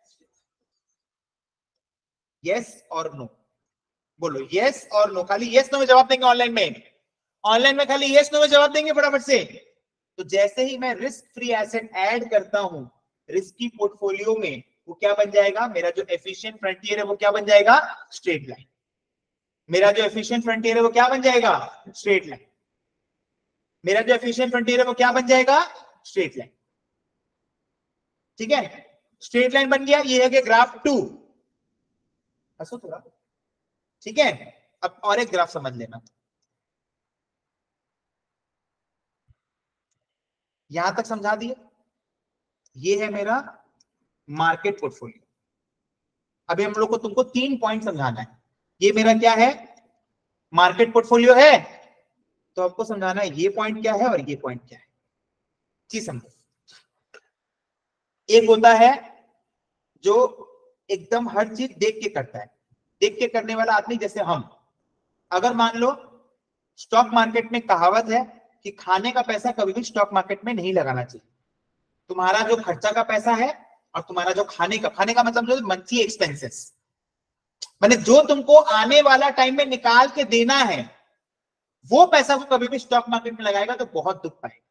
yes और नो। बोलो यस और नो। खाली यस नो में जवाब देंगे। ऑनलाइन में ऑनलाइन में खाली यस नो में जवाब देंगे फटाफट से। तो जैसे ही मैं रिस्क फ्री एसेट ऐड करता हूं रिस्की पोर्टफोलियो में, वो क्या बन जाएगा? मेरा जो एफिशिएंट फ्रंटियर है वो क्या बन जाएगा? Straight line. मेरा जो एफिशिएंट फ्रंटियर है वो क्या बन जाएगा? Straight line. मेरा जो एफिशिएंट फ्रंटियर है वो क्या बन जाएगा? Straight line. ठीक है, स्ट्रेट लाइन बन गया। ये है कि ग्राफ टू। हंसो थोड़ा, ठीक है। अब और एक ग्राफ समझ लेना। यहां तक समझा दिए। ये है मेरा मार्केट पोर्टफोलियो। अभी हम लोग को तुमको तीन पॉइंट समझाना है। ये मेरा क्या है? मार्केट पोर्टफोलियो है। तो आपको समझाना है ये पॉइंट क्या है और ये पॉइंट क्या है। जी समझो। एक होता है जो एकदम हर चीज देख के करता है। देख के करने वाला आदमी जैसे हम। अगर मान लो स्टॉक मार्केट में कहावत है कि खाने का पैसा कभी भी स्टॉक मार्केट में नहीं लगाना चाहिए। तुम्हारा जो खर्चा का पैसा है और तुम्हारा जो खाने का खाने का मतलब जो मंथली एक्सपेंसेस, मैंने जो तुमको आने वाला टाइम में निकाल के देना है, वो पैसा को कभी भी स्टॉक मार्केट में लगाएगा तो बहुत दुख पाएगा।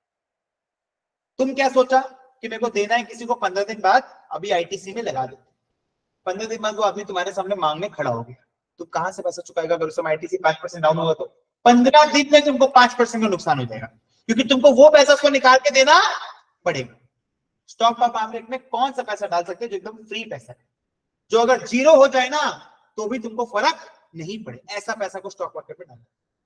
तुम क्या सोचा कि मेरे को देना है किसी को पंद्रह दिन बाद, अभी आईटीसी में लगा दो। पंद्रह दिन बाद वो आदमी तुम्हारे सामने मांगने खड़ा हो गया, तुम कहां से पैसा चुकाएगा? अगर उस समय आईटीसी पांच परसेंट डाउन होगा तो पंद्रह दिन में तुमको पांच परसेंट का नुकसान हो जाएगा, क्योंकि तुमको वो पैसा उसको निकाल के देना पड़ेगा। स्टॉक मार्केट में कौन सा पैसा डाल सकते हैं जो एकदम फ्री पैसा है, जो अगर जीरो हो जाए ना तो भी तुमको फर्क नहीं पड़े, ऐसा पैसा को स्टॉक मार्केट में डालना।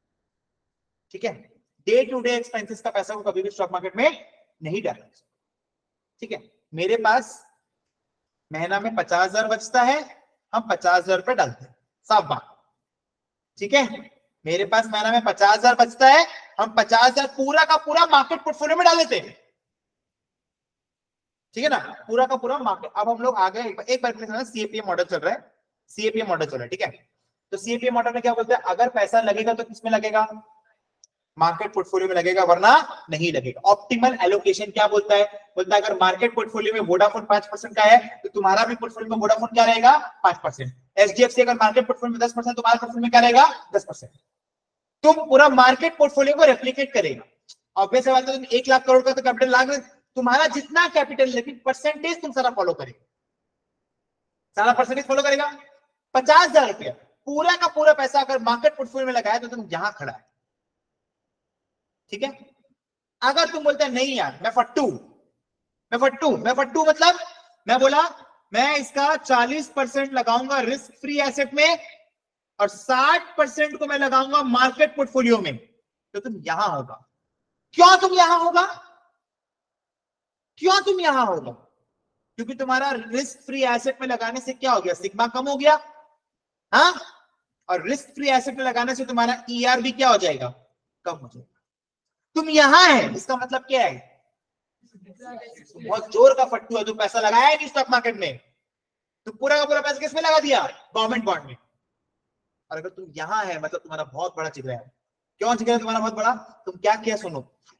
ठीक है, डे टू डे एक्सपेंसेस का पैसा को कभी भी स्टॉक मार्केट में नहीं डालना। ठीक है, मेरे पास महीना में पचास हजार बचता है, हम पचास हजार रुपए डालते हैं, साफ बात। ठीक है, मेरे पास महीना में पचास हजार बचता है, हम पचास हजार पूरा का पूरा मार्केट पोर्टफोलियो में डाल देते हैं। ठीक है ना, पूरा का पूरा मार्केट। अब हम लोग आगे एक बार सीएपीएम मॉडल चल रहा है, सीएपीएम मॉडल चल रहा है। ठीक है, तो सीएपीएम मॉडल में क्या बोलते हैं, अगर पैसा लगेगा तो किसमें लगेगा? मार्केट पोर्टफोलियो में लगेगा, वरना नहीं लगेगा। ऑप्टिमल एलोकेशन क्या बोलता है? बोलता है अगर मार्केट पोर्टफोलियो में वोडाफोन पांच परसेंट का है तो तुम्हारा भी पोर्टफोलियो में वोडाफोन क्या रहेगा? पांच परसेंट। एचडीएफसी अगर मार्केट पोर्टफोलियो में दस परसेंट, तुम्हारा पोर्टफोलियो में क्या रहेगा? दस परसेंट। तुम पूरा मार्केट पोर्टफोलियो को रेप्लिकेट करेगा। ऑब्वियस बात है, तुम एक लाख करोड़ का तो कैपिटल लाग, तुम्हारा जितना कैपिटल, लेकिन परसेंटेज तुम सारा फॉलो करेगा, सारा परसेंटेज फॉलो करेगा। पचास हजार रुपया पूरा का पूरा पैसा अगर मार्केट पोर्टफोलियो में लगाया तो तुम यहां खड़ा है। ठीक है, अगर तुम बोलते हैं नहीं यार मैं फट्टू, मैं फट्टू मैं फट्टू मतलब मैं बोला मैं इसका चालीस परसेंट लगाऊंगा रिस्क फ्री एसेट में और साठ परसेंट को मैं लगाऊंगा मार्केट पोर्टफोलियो में, तो तुम यहां होगा। क्यों तुम यहां होगा? क्यों तुम यहां होगा? क्योंकि तुम्हारा रिस्क फ्री एसेट में लगाने से क्या हो गया? सिग्मा कम हो गया, हाँ, और रिस्क फ्री एसेट में लगाने से तुम्हारा ईआर भी क्या हो जाएगा? कम हो जाएगा। तुम यहां है, इसका मतलब क्या है? बहुत जोर का फट्टू है, तुम पैसा लगाया है नहीं स्टॉक मार्केट में, तो पूरा का पूरा पैसा किसमें लगा दिया? गवर्नमेंट बॉन्ड में। और अगर तुम यहां है मतलब तुम्हारा बहुत बड़ा जिगरा है। क्यों जिगरा है तुम्हारा बहुत बड़ा? तुम क्या किया सुनो,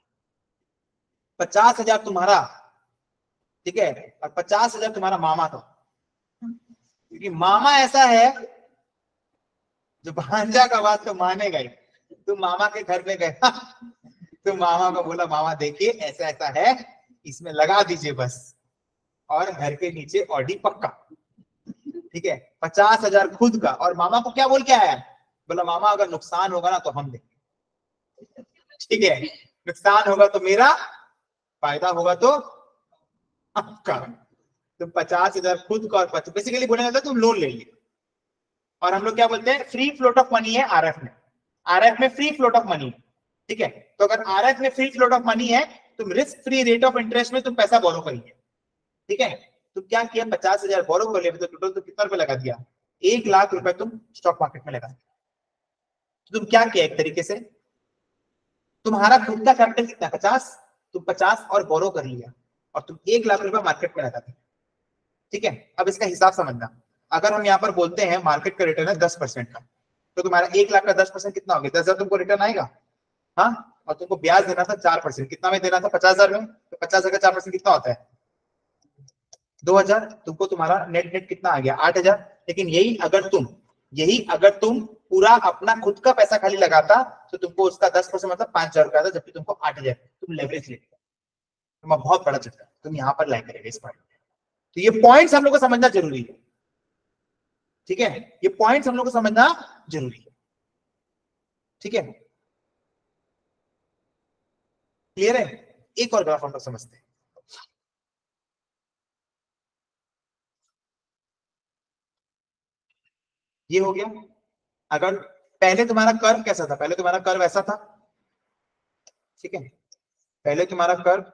पचास हजार तुम्हारा, ठीक है, और पचास हजार तुम्हारा मामा था, क्योंकि मामा ऐसा है जो भांजा का बात तो मानेगा ही। तुम मामा के घर पे गए, तुम मामा को बोला मामा देखिए ऐसा ऐसा है, इसमें लगा दीजिए बस, और घर के नीचे ऑडी पक्का। ठीक है, पचास हजार खुद का, और मामा को क्या बोल के आया? बोला मामा अगर नुकसान होगा ना तो हम देंगे। ठीक है, नुकसान होगा तो मेरा, फायदा होगा तो आपका। तुम पचास हजार खुद का और बेसिकली बोलने लगता तुम लोन ले लिए। और हम लोग क्या बोलते हैं, फ्री फ्लोट ऑफ मनी है आरएफ में, आरएफ में फ्री फ्लोट ऑफ मनी। ठीक है, तो अगर आरएफ में फ्री फ्लोट ऑफ मनी है, तुम risk free rate of interest में तुम पैसा बोरो करिए। ठीक है, तुम क्या किया, पचास हजार बोरो कर लिया, तो टोटल तो कितना रुपए लगा दिया? एक लाख रुपए तुम स्टॉक मार्केट में लगा दिया। तो तुम क्या किया, एक तरीके से तुम्हारा खुद का कैपिटल कितना? पचास, तुम पचास और बोरो कर लिया और तुम एक लाख रुपए मार्केट में लगा दिया। ठीक है, अब इसका हिसाब समझना। अगर हम यहाँ पर बोलते हैं मार्केट का रिटर्न है दस परसेंट का, तो तुम्हारा एक लाख का दस परसेंट कितना हो गया? दस हजार तुमको रिटर्न आएगा, हाँ, और तुमको ब्याज देना था चार परसेंट। कितना में देना था? पचास हजार में, तो पचास हजार का चार परसेंट कितना होता है? दो हजार। तुमको तुम्हारा नेट नेट कितना आ गया? आठ हजार। लेकिन यही अगर तुम यही अगर तुम पूरा अपना खुद का पैसा खाली लगाता तो तुमको उसका दस परसेंट मतलब पांच हजार रुपया था, जबकि तुमको आठ हजार तुम लेवरेज ले लिया। तुम बहुत बड़ा चक्कर तुम यहाँ पर लाइक करेगा इस पॉइंट। तो ये पॉइंट्स हम लोग को समझना जरूरी है। ठीक है, ये पॉइंट्स हम लोग को समझना जरूरी है। ठीक है, क्लियर है? एक और ग्राफ हम लोग समझते हैं। ये हो गया। अगर पहले तुम्हारा कर्व कैसा था? पहले तुम्हारा कर्व ऐसा था। ठीक है, पहले तुम्हारा कर्व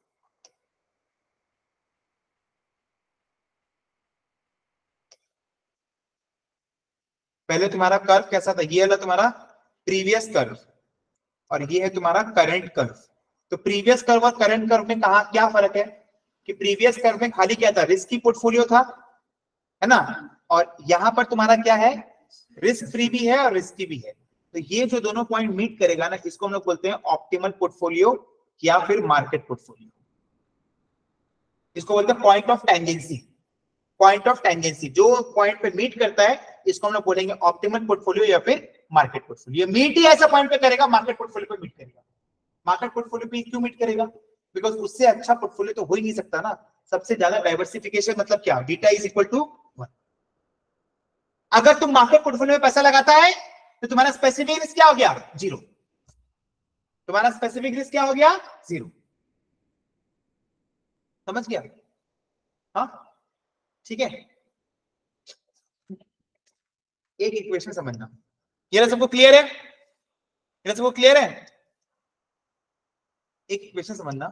पहले तुम्हारा कर्व कैसा था? ये वाला तुम्हारा प्रीवियस कर्व और ये है तुम्हारा करंट कर्व। तो प्रीवियस कर्व और करंट कर्व में कहा क्या फर्क है कि प्रीवियस कर्व में खाली क्या था? रिस्की पोर्टफोलियो था, है ना, और यहां पर तुम्हारा क्या है? रिस्क फ्री भी है और रिस्की भी है। तो ये जो दोनों पॉइंट मीट करेगा ना, इसको हम लोग बोलते हैं ऑप्टिमल पोर्टफोलियो या फिर मार्केट पोर्टफोलियो। इसको बोलते हैं point of tangency. Point of tangency जो पॉइंट पे मीट करता है, इसको हम लोग बोलेंगे ऑप्टिमल पोर्टफोलियो या फिर मार्केट पोर्टफोलियो। मीट ही ऐसा पॉइंट पे करेगा, मार्केट पोर्टफोलियो पे मीट करेगा। मार्केट पोर्टफोलियो पे क्यों मीट करेगा? बिकॉज उससे अच्छा पोर्टफोलियो तो हो ही नहीं सकता ना। सबसे ज्यादा डाइवर्सिफिकेशन मतलब क्या? Beta is equal to one. अगर तुम मार्केट पोर्टफोलियो में पैसा लगाता है तो तुम्हारा स्पेसिफिक रिस्क क्या हो गया? जीरो। तुम्हारा स्पेसिफिक रिस्क क्या हो गया? जीरो। समझ गया? हाँ, ठीक है। एक इक्वेशन समझना, ये सबको क्लियर है? ये सबको क्लियर है? एक इक्वेशन समझना,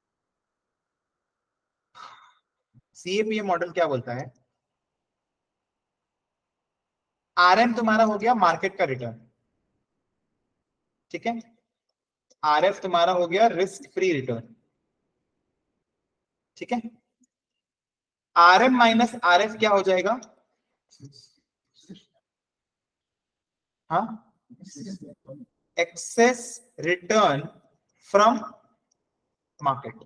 सीएपीए मॉडल क्या बोलता है? आरएम तुम्हारा हो गया मार्केट का रिटर्न, ठीक है। आरएफ तुम्हारा हो गया रिस्क फ्री रिटर्न, ठीक है। आरएम माइनस आरएफ क्या हो जाएगा? हाँ, एक्सेस रिटर्न फ्रॉम मार्केट।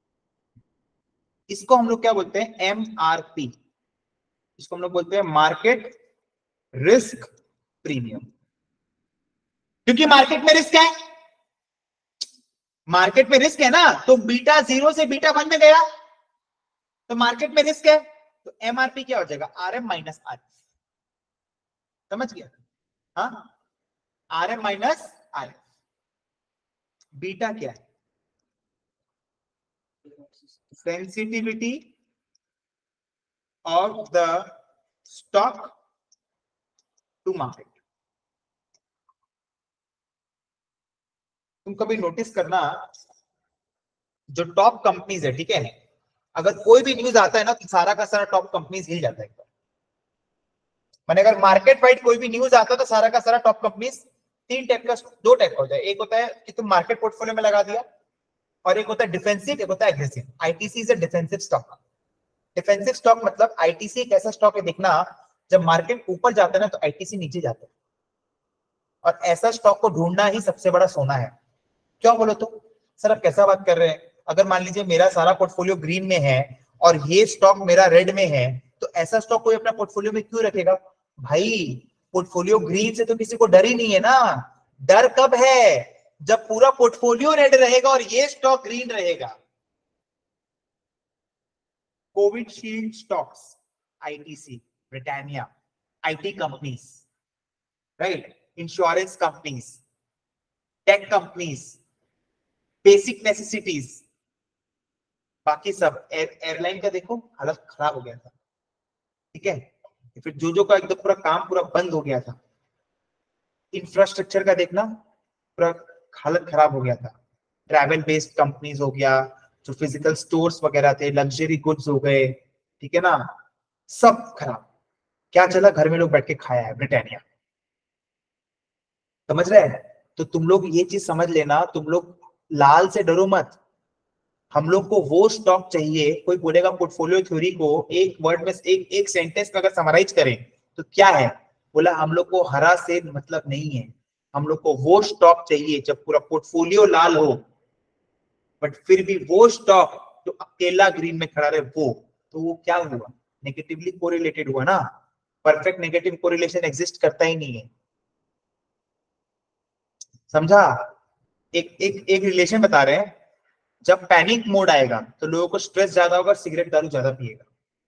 इसको हम लोग क्या बोलते हैं? एमआरपी। इसको हम लोग बोलते हैं मार्केट रिस्क प्रीमियम। क्योंकि मार्केट में रिस्क है, मार्केट में रिस्क है ना, तो बीटा जीरो से बीटा वन में गया, तो मार्केट में रिस्क है, तो एमआरपी क्या हो जाएगा? RM minus RF. समझ गया? हाँ, आरएम माइनस आरएफ। बीटा क्या है? Sensitivity of the stock to market. तुम कभी नोटिस करना, जो टॉप कंपनीज है, ठीक है, अगर कोई भी न्यूज आता है ना तो सारा का सारा टॉप कंपनीज हिल जाता है। मैंने अगर मार्केट वाइड कोई भी न्यूज आता है तो सारा का सारा टॉप कंपनीज, तीन टाइप का, दो टाइप का होता है। एक होता है कि तुम मार्केट पोर्टफोलियो में लगा दिया, और एक होता है डिफेंसिव, एक होता है aggressive. ITC is a defensive stock. Defensive stock मतलब आईटीसी एक ऐसा स्टॉक है, देखना जब मार्केट ऊपर जाता है ना तो आईटीसी नीचे जाता है, और ऐसा स्टॉक को ढूंढना ही सबसे बड़ा सोना है। क्यों बोलो तो? सर आप कैसा बात कर रहे हैं? अगर मान लीजिए मेरा सारा पोर्टफोलियो ग्रीन में है और ये स्टॉक मेरा रेड में है, तो ऐसा स्टॉक कोई अपना पोर्टफोलियो में क्यों रखेगा? भाई पोर्टफोलियो ग्रीन से तो किसी को डर ही नहीं है ना। डर कब है? जब पूरा पोर्टफोलियो रेड रहेगा और ये स्टॉक ग्रीन रहेगा। Covishield stocks, ITC, Britannia, IT companies, right, insurance companies, tech companies, basic necessities, बाकी सब। एयरलाइन का देखो हालत खराब हो गया था, ठीक है। फिर जो जो का एकदम पूरा काम पूरा बंद हो गया था। इंफ्रास्ट्रक्चर का देखना, पूरा हालत खराब हो गया था। ट्रैवल बेस्ड कंपनीज हो गया, जो फिजिकल स्टोर्स वगैरह थे, लग्जरी गुड्स हो गए, ठीक है ना, सब खराब। क्या चला? घर में लोग बैठ के खाया है, ब्रिटानिया। समझ रहे हैं? तो तुम लोग ये चीज समझ लेना, तुम लोग लाल से डरो मत। हम लोग को वो स्टॉक चाहिए। कोई बोलेगा पोर्टफोलियो थ्योरी को एक वर्ड में, एक एक सेंटेंस में अगर समराइज करें तो क्या है? बोला हम लोग को हरा से मतलब नहीं है, हम लोग को वो स्टॉक चाहिए जब पूरा पोर्टफोलियो लाल हो, बट फिर भी वो स्टॉक जो अकेला ग्रीन में खड़ा रहे, वो तो वो क्या हुआ? नेगेटिवली कोरिलेटेड हुआ ना। परफेक्ट नेगेटिव कोरिलेशन एग्जिस्ट करता ही नहीं है। समझा? एक एक एक रिलेशन बता रहे हैं, जब पैनिक मोड आएगा तो लोगों को स्ट्रेस ज्यादा होगा, सिगरेट दारू ज्यादा पिएगा।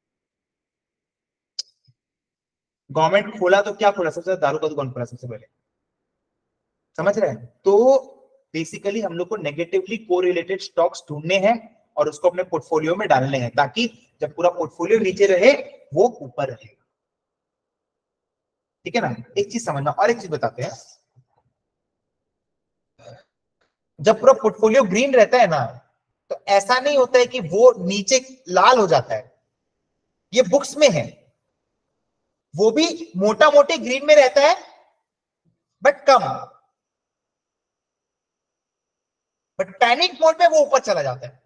गवर्नमेंट खोला तो क्या खोला? सबसे ज्यादा दारू का दुकान खोला सबसे पहले। समझ रहे हैं? तो बेसिकली हम लोग को नेगेटिवली कोरिलेटेड स्टॉक्स ढूंढने हैं और उसको अपने पोर्टफोलियो में डालने हैं, ताकि जब पूरा पोर्टफोलियो नीचे रहे वो ऊपर रहेगा। ठीक है ना? एक चीज समझना, और एक चीज बताते हैं, जब पूरा पोर्टफोलियो ग्रीन रहता है ना तो ऐसा नहीं होता है कि वो नीचे लाल हो जाता है। ये बुक्स में है, वो भी मोटा मोटी ग्रीन में रहता है बट कम, बट पैनिक मोड में वो ऊपर चला जाता है।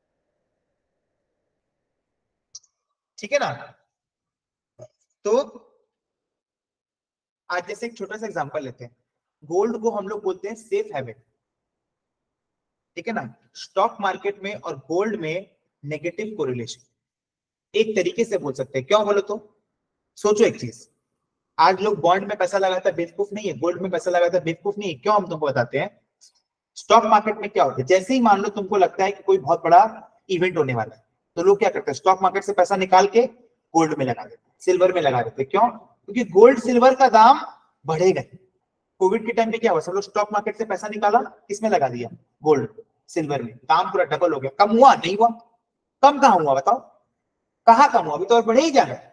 ठीक है ना? तो आज जैसे एक छोटा सा एग्जांपल लेते हैं। गोल्ड को हम लोग बोलते हैं सेफ हैवन, ठीक है ना। स्टॉक मार्केट में और गोल्ड में नेगेटिव कोरिलेशन, एक तरीके से बोल सकते हैं। क्यों बोलो तो सोचो एक चीज, आज लोग बॉन्ड में पैसा लगाता है बेवकूफ नहीं है, गोल्ड में पैसा लगाता है बेवकूफ नहीं है। क्यों, हम तुमको बताते हैं। स्टॉक मार्केट में क्या होता है, जैसे ही मान लो तुमको लगता है कि कोई बहुत बड़ा इवेंट होने वाला है, तो लोग क्या करते हैं, स्टॉक मार्केट से पैसा निकाल के गोल्ड में लगा देते, सिल्वर में लगा देते। क्यों, क्योंकि गोल्ड सिल्वर का दाम बढ़ेगा। कोविड के टाइम पे क्या हुआ, सब लोग स्टॉक मार्केट से पैसा निकाला, किसमें लगा दिया, गोल्ड सिल्वर में, दाम पूरा डबल हो गया। कम हुआ नहीं हुआ, कम कहां हुआ बताओ, कहां कम हुआ, अभी तो और बढ़े ही जा रहा है।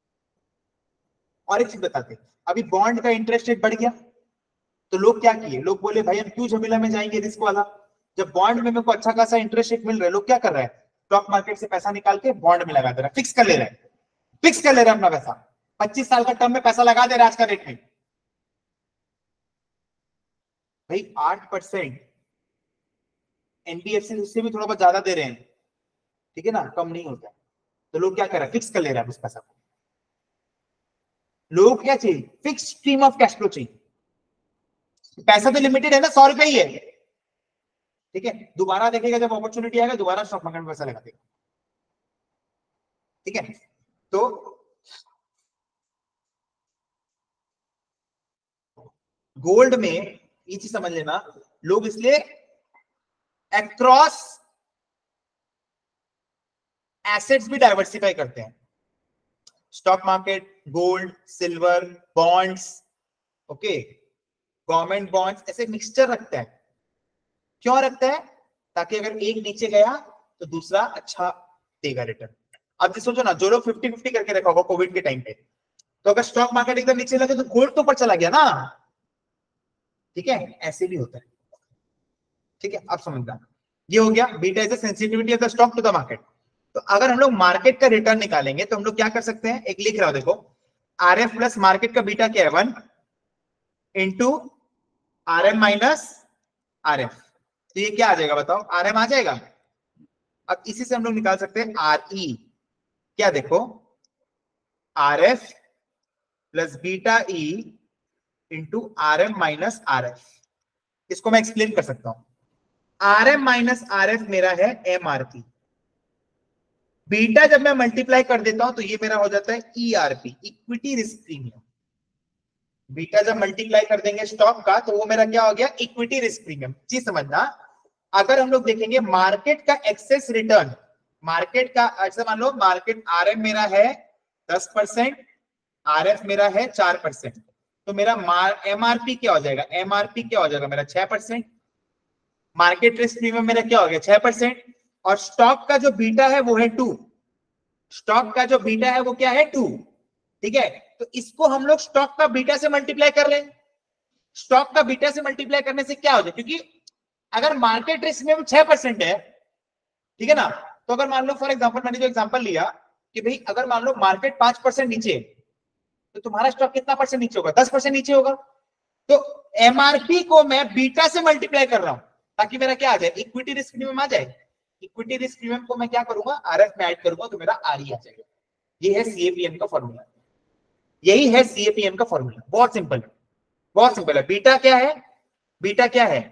और एक चीज बताते, अभी बॉन्ड का इंटरेस्ट रेट बढ़ गया, तो लोग क्या किए, लोग बोले भाई हम क्यों झमेला में जाएंगे रिस्क वाला, जब बॉन्ड में मेरे को अच्छा खासा इंटरेस्ट रेट मिल रहा है। लोग क्या कर रहे हैं, स्टॉक मार्केट से पैसा निकाल के बॉन्ड में लगा दे रहा है, फिक्स कर ले रहे हैं, फिक्स कर ले रहे हैं अपना पैसा, पच्चीस साल का टर्म में पैसा लगा दे रहा है आज का रेट में। भाई आठ परसेंट एनबीएफसी उससे भी थोड़ा बहुत ज्यादा दे रहे हैं, ठीक है ना, कम नहीं होता। तो लोग क्या कर रहे हैं, फिक्स कर ले रहे हैं उस पैसा को। लोग क्या चाहिए, fix stream of cash flow चाहिए। पैसा तो लिमिटेड है ना, सौ रुपए ही है, ठीक है, दोबारा देखेगा जब अपॉर्चुनिटी आएगा दोबारा स्टॉक मार्केट में पैसा लगा देगा, ठीक है। तो गोल्ड में ये चीज समझ लेना, लोग इसलिए अक्रॉस एसेट्स भी डाइवर्सिफाई करते हैं, stock market, gold, silver, bonds, okay, government bonds, ऐसे मिक्सचर रखता है। क्यों रखता है, ताकि अगर एक नीचे गया तो दूसरा अच्छा देगा रिटर्न। अब जैसे सोचो ना, जो लोग फिफ्टी फिफ्टी करके रखा होगा कोविड के टाइम पे, तो अगर स्टॉक मार्केट एकदम नीचे लगे तो गोल्ड तो ऊपर चला गया ना, ठीक है, ऐसे भी होता है, ठीक है। अब समझना, ये हो गया beta is the sensitivity of the stock to the market. तो अगर हम लोग मार्केट का रिटर्न निकालेंगे तो हम लोग क्या कर सकते हैं, एक लिख रहा हूं देखो, आर एफ प्लस मार्केट का बीटा क्या है, one into R M minus R F. तो ये क्या आ जाएगा बताओ, आर एम आ जाएगा। अब इसी से हम लोग निकाल सकते हैं आर ई, क्या देखो, R F plus beta E into R M minus R F. इसको मैं एक्सप्लेन कर सकता हूं, R M minus R F मेरा है एम आर पी, बीटा जब मैं मल्टीप्लाई कर देता हूं तो ये मेरा हो जाता है E R P, equity risk premium. Beta जब मल्टीप्लाई कर देंगे स्टॉक का तो वो मेरा क्या हो गया, इक्विटी रिस्क प्रीमियम। चीज समझना, अगर हम लोग देखेंगे मार्केट का एक्सेस रिटर्न, मार्केट का ऐसा मान लो मार्केट आरएम मेरा है दस परसेंट, आरएफ मेरा है चार परसेंट, तो मेरा एमआरपी क्या हो जाएगा, एमआरपी क्या हो जाएगा मेरा छह परसेंट, मार्केट रिस्क प्रीमियम मेरा क्या हो गया छह परसेंट, और स्टॉक का जो बीटा है वो है टू, स्टॉक का जो बीटा है वो क्या है टू, ठीक है। तो इसको हम लोग स्टॉक का बीटा से मल्टीप्लाई कर रहे हैं, स्टॉक का बीटा से मल्टीप्लाई करने से क्या हो जाए, क्योंकि अगर मार्केट रिस्क में छह परसेंट है, ठीक है ना, तो अगर मान लो फॉर एग्जांपल मैंने जो एग्जांपल लिया कि भाई अगर मान लो मार्केट पांच परसेंट नीचे तो तुम्हारा स्टॉक कितना परसेंट नीचे होगा, दस परसेंट नीचे होगा। तो एमआरपी को मैं बीटा से मल्टीप्लाई कर रहा हूं ताकि मेरा क्या आ जाए, इक्विटी रिस्क प्रीमियम आ जाए। इक्विटी रिस्क प्रीमियम को मैं क्या करूंगा, आरएफ में ऐड करूंगा तो मेरा आरई आ जाएगा। ये है सीएपीएम का फॉर्मूला, यही है सीएपीएम का फॉर्मूला, बहुत सिंपल है, बहुत सिंपल है। बीटा क्या है, बीटा क्या है,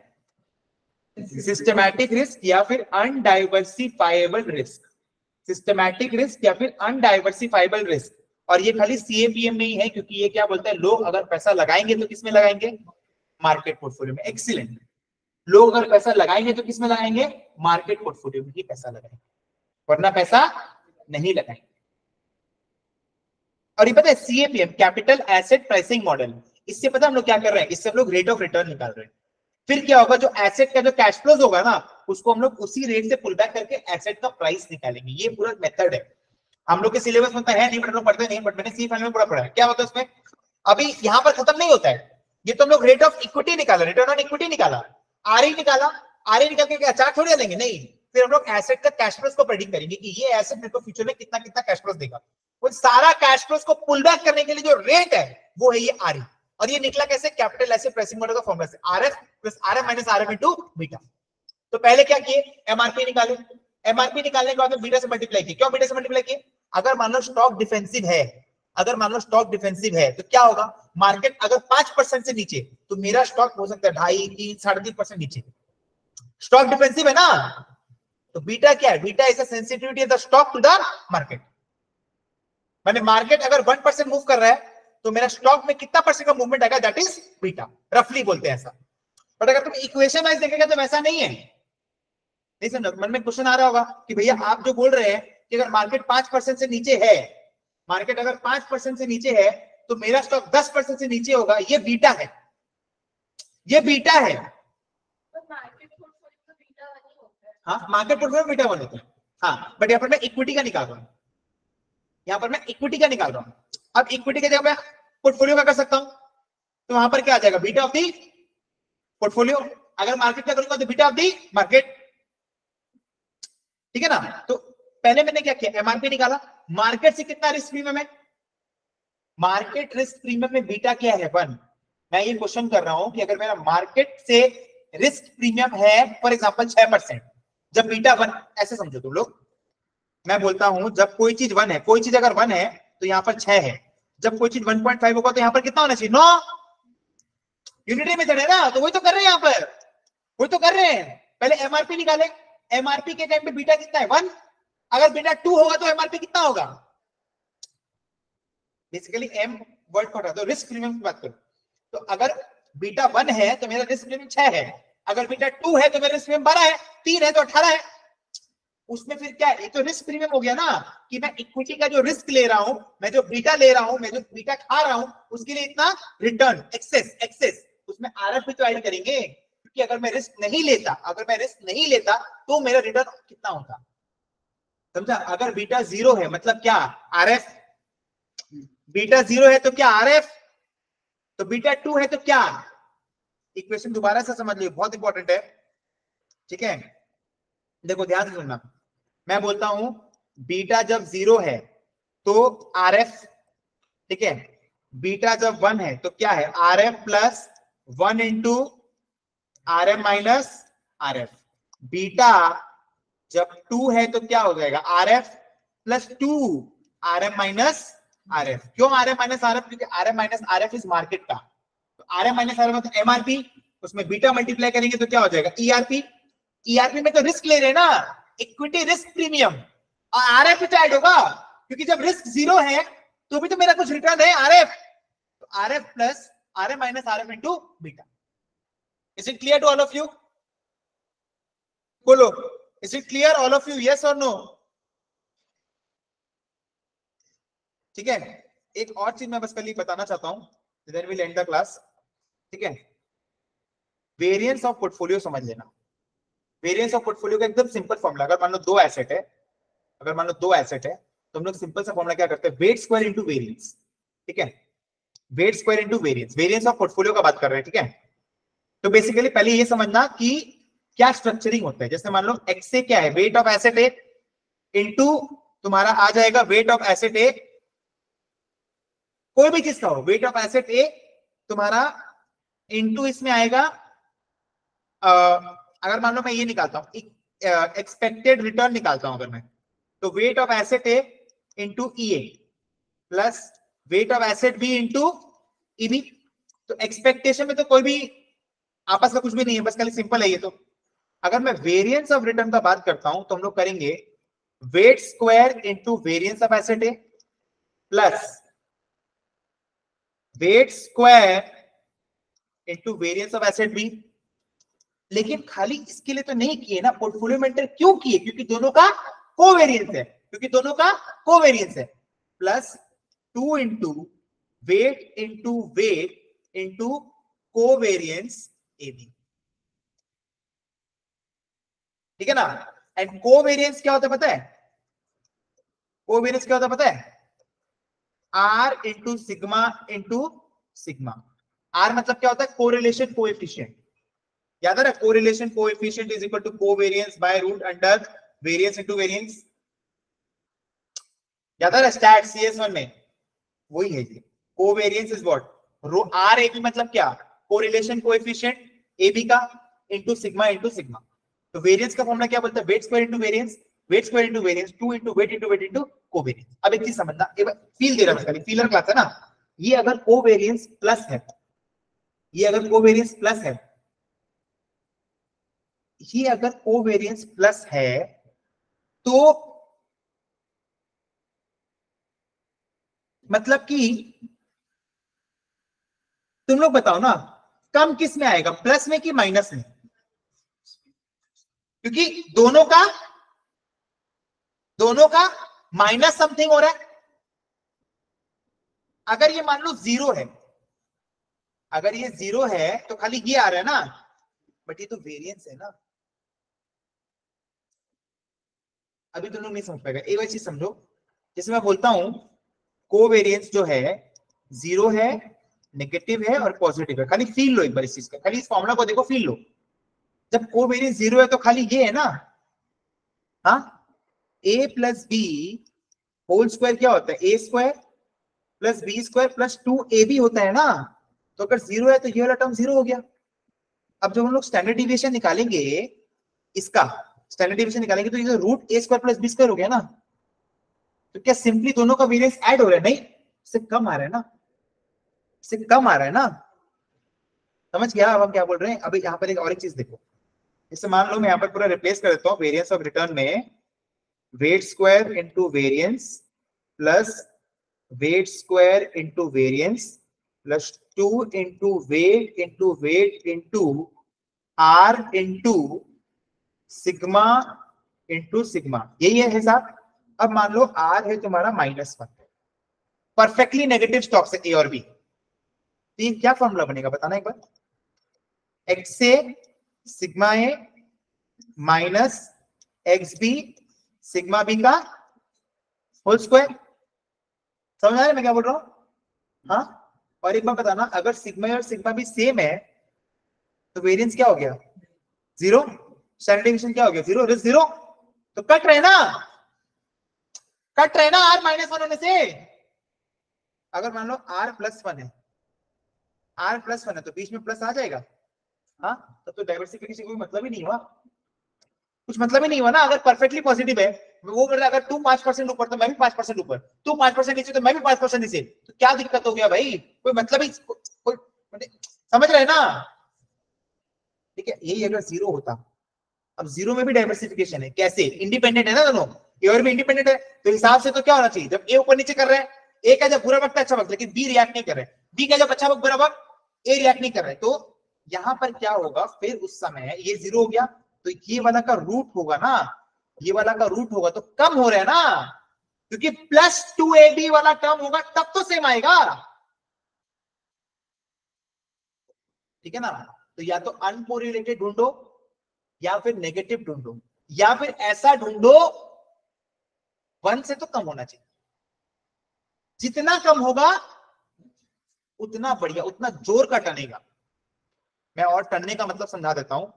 सिस्टमैटिक रिस्क या फिर अनडाइवर्सिफाइबल रिस्क, सिस्टमैटिक रिस्क या फिर अनडाइवर्सिफाइबल रिस्क। और ये खाली सीएपीएम में ही है, क्योंकि ये क्या बोलता है, लोग अगर पैसा लगाएंगे तो किसमें लगाएंगे, मार्केट पोर्टफोलियो में। एक्सीलेंट, लोग अगर पैसा लगाएंगे तो किसमें लगाएंगे, मार्केट पोर्टफोलियो में ही पैसा लगाएंगे, वरना पैसा नहीं लगाएंगे। और ये पता है CAPM, capital asset pricing model, इससे पता हम लोग क्या कर रहे हैं, इससे हम लोग रेट ऑफ रिटर्न निकाल रहे हैं। फिर क्या होगा, जो एसेट का जो कैश फ्लोज होगा ना, उसको हम लोग उसी रेट से पुल बैक करके एसेट का प्राइस निकालेंगे। ये पूरा मेथड है, हम लोग के सिलेबस में है नहीं, बट लोग पढ़ते नहीं, बट मैंने सी फाइनल में पूरा पढ़ा है। क्या होता है उसमें, अभी यहाँ पर खत्म नहीं होता है, ये तो हम लोग रेट ऑफ इक्विटी निकाला, रिटर्न ऑन इक्विटी निकाला, आरई निकाला, आरई निकाल के क्या चार्ट थोड़ी लेंगे, नहीं, फिर हम लोग एसेट का कैश फ्लोज को प्रेडिक्ट करेंगे कि ये एसेट मेरे को फ्यूचर में कितना कितना कैश फ्लोज देगा। वो सारा कैश फ्लोज को पुल बैक करने के लिए जो रेट है वो है ये आरई, और ये निकला कैसे, कैपिटल एसेट प्राइसिंग मॉडल का फॉर्मूला से, RF plus RM minus RF into beta. तो पहले क्या किए, एमआरपी निकाले, एमआरपी निकालने के बाद बीटा से मल्टीप्लाई किए। क्यों बीटा से मल्टीप्लाई किए, अगर मान लो स्टॉक डिफेंसिव है अगर मान लो स्टॉक डिफेंसिव है तो क्या होगा, मार्केट अगर पांच परसेंट से नीचे तो मेरा स्टॉक हो सकता है ढाई तीन साढ़े तीन परसेंट नीचे। स्टॉक डिफेंसिव है ना, तो बीटा क्या है, beta is the sensitivity of the stock to the market. माने मार्केट अगर वन परसेंट मूव कर रहा है तो मेरा स्टॉक में कितना परसेंट का मूवमेंट आएगा, दैट इज बीटा, रफली बोलते हैं ऐसा। बट अगर तुम इक्वेशन वाइज देखेगा तो वैसा नहीं है। नहीं समझ, मन में क्वेश्चन आ रहा होगा कि भैया आप जो बोल रहे हैं कि अगर मार्केट पांच परसेंट से नीचे है, मार्केट अगर पांच परसेंट से नीचे है तो मेरा स्टॉक दस परसेंट से नीचे होगा, ये बीटा है, ये बीटा है। हाँ, मार्केट पोर्टफोलियो बीटा वन होता है। हाँ, बट यहाँ पर मैं इक्विटी का निकाल रहा हूँ, यहाँ पर मैं इक्विटी का निकाल रहा हूँ। अब इक्विटी के जगह मैं पोर्टफोलियो का कर सकता हूँ, तो वहां पर क्या आ जाएगा, बीटा ऑफ दी पोर्टफोलियो। अगर मार्केट का करूंगा तो बीटा ऑफ दी मार्केट, ठीक है ना। तो पहले मैंने क्या किया, एमआरपी निकाला, मार्केट से कितना रिस्क प्रीमियम है, मार्केट रिस्क प्रीमियम में बीटा क्या है, वन। मैं ये क्वेश्चन कर रहा हूं कि अगर मेरा मार्केट से रिस्क प्रीमियम है फॉर एग्जांपल छह परसेंट, जब बीटा वन, ऐसे समझो तुम लोग, मैं बोलता हूं जब कोई चीज वन है, कोई चीज अगर वन है तो यहाँ पर छह है, जब कोई चीज वन पॉइंट फाइव होगा तो यहाँ पर कितना होना चाहिए, नौ। यूनिटरी मेथड है ना, तो वही तो कर रहे हैं यहाँ पर, वही तो कर रहे हैं। पहले एमआरपी निकाले, एमआरपी के टाइम पे बीटा कितना है, वन। अगर बीटा टू होगा तो एमआरपी कितना होगा, बेसिकली एम वर्ड को हटा दो, रिस्क प्रीमियम की बात करो। तो अगर बीटा वन है तो मेरा रिस्क प्रीमियम छह है, अगर बीटा टू है तो मेरा रिस्क प्रीमियम बारह है, तीन है तो अठारह है। उसमें फिर क्या है, ये तो रिस्क प्रीमियम हो गया ना, कि मैं इक्विटी का जो रिस्क ले रहा हूं, मैं जो बीटा ले रहा हूं, मैं जो बीटा खा रहा हूं, उसके लिए इतना रिटर्न, एक्सेस, एक्सेस, उसमें आरएफ भी तो ऐड करेंगे, क्योंकि अगर मैं रिस्क नहीं लेता, अगर मैं रिस्क नहीं लेता तो मेरा रिटर्न कितना होता, समझा। अगर बीटा जीरो है मतलब क्या, आरएफ, बीटा जीरो है तो क्या, आरएफ, तो बीटा टू है तो क्या। इक्वेशन दोबारा से समझ लियो, बहुत इंपॉर्टेंट है, ठीक है। देखो ध्यान से सुनना, मैं बोलता हूं बीटा जब जीरो है तो आरएफ, ठीक है, बीटा जब वन है तो क्या है, RF plus one into RF minus RF. Beta जब टू है तो क्या हो जाएगा, RF plus two RF minus RF. क्यों आरएफ माइनस आरएफ, क्योंकि RF minus RF is market का, तो आरएफ माइनस आरएफ मतलब एमआरपी, उसमें बीटा मल्टीप्लाई करेंगे तो क्या हो जाएगा, ईआरपी। ईआरपी में तो रिस्क ले रहे हैं ना, इक्विटी रिस्क प्रीमियम, और आरएफ भी ऐड होगा, क्योंकि जब रिस्क जीरो है तो भी तो मेरा कुछ रिटर्न है, आरएफ। तो RF plus RF minus RF into beta. Is it clear to all of you, बोलो, is it clear all of you, yes और नो। ठीक है, एक और चीज मैं बस कल ही बताना चाहता हूं, then will end the class, ठीक है। वेरिएंस ऑफ पोर्टफोलियो समझ लेना। वेरिएंस ऑफ पोर्टफोलियो का एकदम सिंपल फॉर्मूला, अगर मान लो दो एसेट है, अगर मान लो दो एसेट है तो हम लोग सिंपल सा फॉर्मूला क्या करते हैं, वेट स्क्वायर इनटू वेरिएंस, ठीक है, weight square into variance, variance of portfolio का बात कर रहे हैं, ठीक है। तो बेसिकली पहले ये समझना कि क्या स्ट्रक्चरिंग होता है। जैसे मान लो एक्स ए क्या है, weight of asset A into तुम्हारा आ जाएगा वेट ऑफ एसेट ए, कोई भी चीज का हो, वेट ऑफ एसेट ए तुम्हारा इनटू इसमें आएगा, आ, अगर मान लो मैं ये निकालता हूं, एक्सपेक्टेड रिटर्न निकालता हूं अगर मैं, तो weight of asset A into E A plus weight of asset B into E B. तो एक्सपेक्टेशन में तो कोई भी आपस का कुछ भी नहीं है, बस खाली सिंपल है ये। तो अगर मैं वेरिएंस ऑफ रिटर्न का बात करता हूं तो हम लोग करेंगे weight square into variance of asset A plus weight square into variance of asset B. लेकिन खाली इसके लिए तो नहीं किए ना, पोर्टफोलियो में एंटर क्यों किए, क्योंकि दोनों का कोवेरिएंस है, क्योंकि दोनों का कोवेरिएंस है। Plus two into weight into weight into covariance A B, ठीक है ना। एंड कोवेरिएंस क्या होता है पता है, कोवेरिएंस क्या होता है पता है, R into sigma into sigma. R मतलब क्या होता है, कोरिलेशन कोएफिशिएंट, याद है ना, correlation coefficient is equal to covariance by root under variance into variance, याद है ना स्टैट सीएस वन में, वही है ये। Covariance is what, rho R A B मतलब क्या, कोरिलेशन कोएफिशिएंट ए बी का इनटू सिग्मा इनटू सिग्मा। तो वेरिएंस का फॉर्मूला क्या बोलता है, weight square into variance, weight square into variance, two into weight into weight into covariance. अब एक चीज समझना, एक बार फील दे रहा है, खाली फीलर क्लास है ना, ये अगर कोवेरियंस प्लस है, ये अगर कोवेरियंस प्लस है, ये अगर कोवेरियंस प्लस है तो मतलब कि तुम लोग बताओ ना, कम किस में आएगा, प्लस में कि माइनस में? क्योंकि दोनों का दोनों का माइनस समथिंग हो रहा है। अगर ये मान लो जीरो है, अगर ये जीरो है तो खाली ये आ रहा है ना, बट ये तो वेरिएंस है ना। अभी तुम लोग नहीं समझ पाएगा, एक बार चीज समझो, जैसे मैं बोलता हूं कोवेरिएंस जो है जीरो है, नेगेटिव है और पॉजिटिव है, खाली फील लो एक बार इस चीज का, खाली इस फॉर्मूला को देखो, फील लो। जब कोवेरिएंस जीरो है तो खाली ये है ना, हाँ, A plus B whole square क्या होता है, A square plus B square plus two A B होता है ना। तो अगर जीरो है तो ये वाला टर्म जीरो हो गया। अब जब हम लोग स्टैंडर्ड डिविएशन निकालेंगे, इसका स्टैंडर्ड डिविएशन निकालेंगे तो ये root A square plus B square हो गया ना। तो क्या सिंपली दोनों का वेरिएंस ऐड हो रहा है? नहीं, इससे कम आ रहा है ना, इससे कम आ रहा है ना। समझ गया अब हम क्या बोल रहे हैं? अभी यहाँ पर एक और एक चीज देखो, जैसे मान लो मैं यहाँ पर पूरा रिप्लेस कर देता हूँ, वेरिएंस ऑफ रिटर्न में weight square into variance plus weight square into variance plus two into weight into weight into R into sigma into sigma, यही है हिसाब। अब मान लो आर है तुम्हारा minus one, perfectly negative stocks है ए और बी, तो ये क्या फॉर्मूला बनेगा बताना एक बार। X A sigma A minus X B sigma B का होल स्क्वायर। समझ आ रहा है मैं क्या बोल रहा हूं? हाँ, और एक बार बताना, अगर सिग्मा ए और सिग्मा बी सेम है तो वेरिएंस क्या हो गया? जीरो। स्टैंडर्ड डिविएशन क्या हो गया? जीरो। जीरो तो कट रहे ना, कट रहे ना आर माइनस वन होने से। अगर मान लो आर प्लस वन है, आर प्लस वन है तो बीच में प्लस आ जाएगा, हाँ, तब तो डाइवर्सिफिकेशन कोई मतलब ही नहीं हुआ, कुछ मतलब ही नहीं हुआ ना। अगर परफेक्टली पॉजिटिव है, वो बोल रहा है अगर तू पांच परसेंट ऊपर तो मैं भी पांच परसेंट ऊपर, तू पांच परसेंट नीचे तो मैं भी पांच परसेंट नीचे, तो क्या दिक्कत हो गया भाई? कोई मतलब ही को, कोई समझ रहे ना? ठीक है, यही अगर जीरो होता, अब जीरो में भी डाइवर्सिफिकेशन है, कैसे? इंडिपेंडेंट है ना दोनों, ए और बी इंडिपेंडेंट है, तो हिसाब से तो क्या होना चाहिए, जब ए ऊपर नीचे कर रहे हैं, ए का जब बुरा वक्त अच्छा वक्त, लेकिन बी रिएक्ट नहीं कर रहे, बी का जब अच्छा वक्त बुरा वक्त, ए रिएक्ट नहीं कर रहे, तो यहां पर क्या होगा फिर उस समय? ये जीरो हो गया, तो ये वाला का रूट होगा ना, ये वाला का रूट होगा तो कम हो रहा है ना, क्योंकि प्लस टू ए बी वाला टर्म होगा तब तो सेम आएगा, ठीक है ना। तो या तो अनकोरिलेटेड ढूंढो या फिर नेगेटिव ढूंढो, या फिर ऐसा ढूंढो वन से तो कम होना चाहिए, जितना कम होगा उतना बढ़िया, उतना जोर का टनेगा। मैं और टनने का मतलब समझा देता हूं।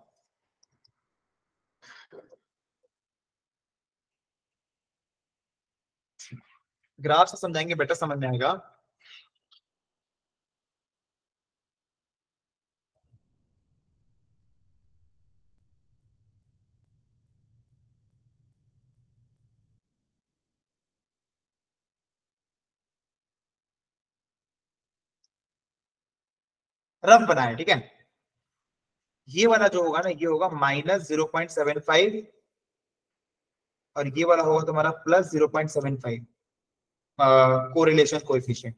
ग्राफ से समझाएंगे बेटर समझ में आएगा। रफ बनाए, ठीक है। ये वाला जो होगा ना, ये होगा minus zero point seven five और ये वाला होगा तुम्हारा plus zero point seven five correlation coefficient.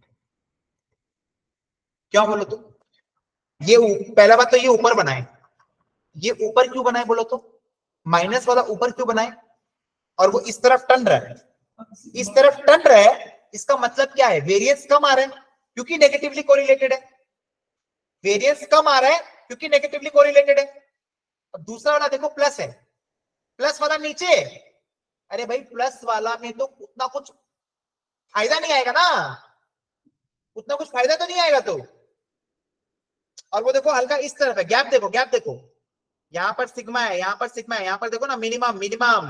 क्या बोलो तो? ये पहला बात तो ये ऊपर बनाए, ये ऊपर क्यों बनाए बोलो तो? माइनस वाला ऊपर क्यों बनाए? और वो इस तरफ टर्न रहा है, इस तरफ टर्न रहा है, इसका मतलब क्या है? वेरिएंस कम आ रहा है क्योंकि नेगेटिवली कोरिलेटेड है, वेरिएंस कम आ रहा है क्योंकि नेगेटिवली कोरिलेटेड है। अब दूसरा वाला देखो प्लस है, प्लस वाला नीचे, अरे भाई प्लस वाला में तो उतना कुछ फायदा नहीं आएगा ना, उतना कुछ फायदा तो नहीं आएगा तो। और वो देखो हल्का इस तरफ है, गैप देखो, गैप देखो, यहां पर सिग्मा है, यहां पर सिग्मा है, यहां पर देखो ना मिनिमम मिनिमम,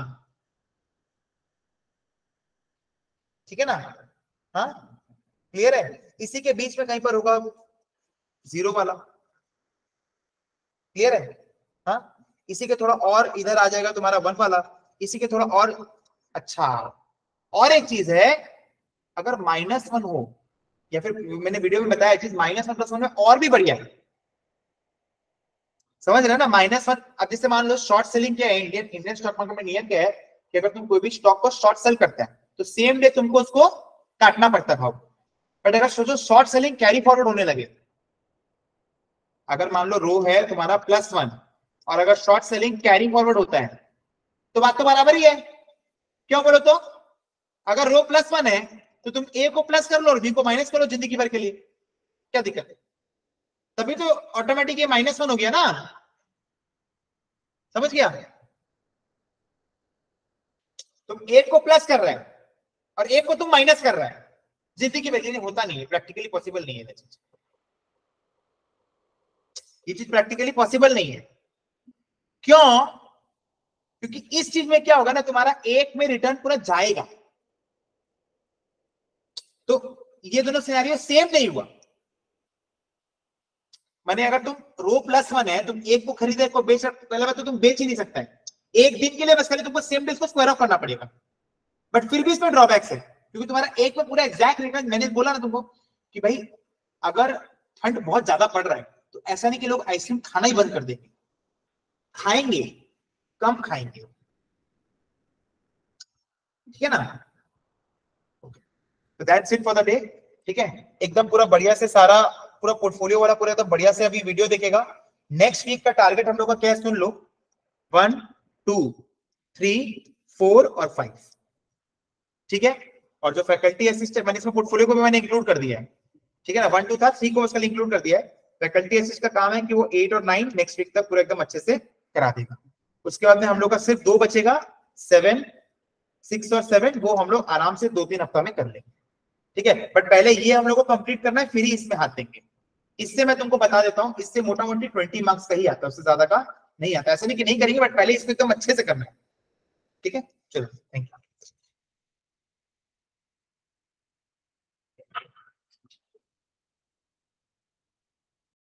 ठीक है ना। हाँ क्लियर है? इसी के बीच में कहीं पर होगा जीरो वाला, क्लियर है? हाँ, इसी के थोड़ा और इधर आ जाएगा तुम्हारा वन वाला, इसी के थोड़ा और, अच्छा और एक चीज है, अगर माइनस वन हो, या फिर मैंने वीडियो में बताया चीज माइनस वन प्लस वन में और भी बढ़िया है, समझ रहे हैं ना। माइनस वन, अब जैसे मान लो शॉर्ट सेलिंग क्या है, इंडियन इंडियन स्टॉक मार्केट में नियम क्या है कि अगर तुम कोई भी स्टॉक को शॉर्ट सेल करते हैं तो सेम डे तुमको उसको काटना पड़ता है भाव। बट अगर सोचो शॉर्ट सेलिंग कैरी फॉरवर्ड होने लगे, अगर मान लो रो है तुम्हारा प्लस वन और अगर शॉर्ट सेलिंग कैरी फॉरवर्ड होता है तो बात तो बराबर ही है। क्यों बोलो तो, अगर रो प्लस वन है तो तुम ए को प्लस कर लो और बी को माइनस करो जिंदगी भर के लिए, क्या दिक्कत है? तभी तो ऑटोमेटिक ये माइनस वन हो गया ना, समझ गया? तुम एक को प्लस कर रहे हैं और एक को तुम माइनस कर रहे हैं, जिंदगी भर के लिए होता नहीं है, प्रैक्टिकली पॉसिबल नहीं है ये चीज, ये चीज प्रैक्टिकली पॉसिबल नहीं है। क्यों? क्योंकि इस चीज में क्या होगा ना, तुम्हारा एक में रिटर्न पूरा जाएगा, तो ये दोनों सिनेरियो सेम नहीं हुआ। माने अगर तुम रो प्लस वन है, तुम एक को खरीदे एक को बेच, पहले बात तो तुम बेच ही नहीं सकता है एक दिन के लिए, बस खाली तुमको सेम डे इसको स्क्वायर ऑफ करना पड़ेगा। बट फिर भी इसमें ड्रॉबैक्स है, क्योंकि तुम्हारा एक में पूरा एग्जैक्ट रिटर्न, मैंने बोला ना तुमको कि भाई अगर ठंड बहुत ज्यादा पड़ रहा है तो ऐसा नहीं कि लोग आइसक्रीम खाना ही बंद कर देंगे, खाएंगे, कम खाएंगे, ठीक है ना। तो that's it for the day, ठीक है। एकदम पूरा बढ़िया से सारा पूरा पोर्टफोलियो वाला पूरा एकदम बढ़िया से अभी वीडियो देखेगा। नेक्स्ट वीक का टारगेट हम लोग का क्या है सुन लो, वन टू थ्री फोर और फाइव, ठीक है। और जो फैकल्टी असिस्टेंट, मैंने इसमें पोर्टफोलियो को भी मैंने इंक्लूड कर दिया है, ठीक है ना। वन टू था, थ्री को उसका इंक्लूड कर दिया है। फैकल्टी असिस्ट का काम है कि वो एट और नाइन नेक्स्ट वीक तक पूरा एकदम अच्छे से करा देगा। उसके बाद में हम लोग का सिर्फ दो बचेगा, सेवन सिक्स और सेवन, वो हम लोग आराम से दो तीन हफ्ता में कर लेंगे, ठीक है। बट पहले ये हम लोग को कंप्लीट करना है, फिर ही इसमें हाथ देंगे। इससे मैं तुमको बता देता हूँ, इससे मोटा मोटी ट्वेंटी मार्क्स का ही आता है, उससे ज्यादा का नहीं आता। ऐसा नहीं कि नहीं करेंगे, बट पहले इसको एकदम अच्छे से करना है, ठीक है। चलो, थैंक यू।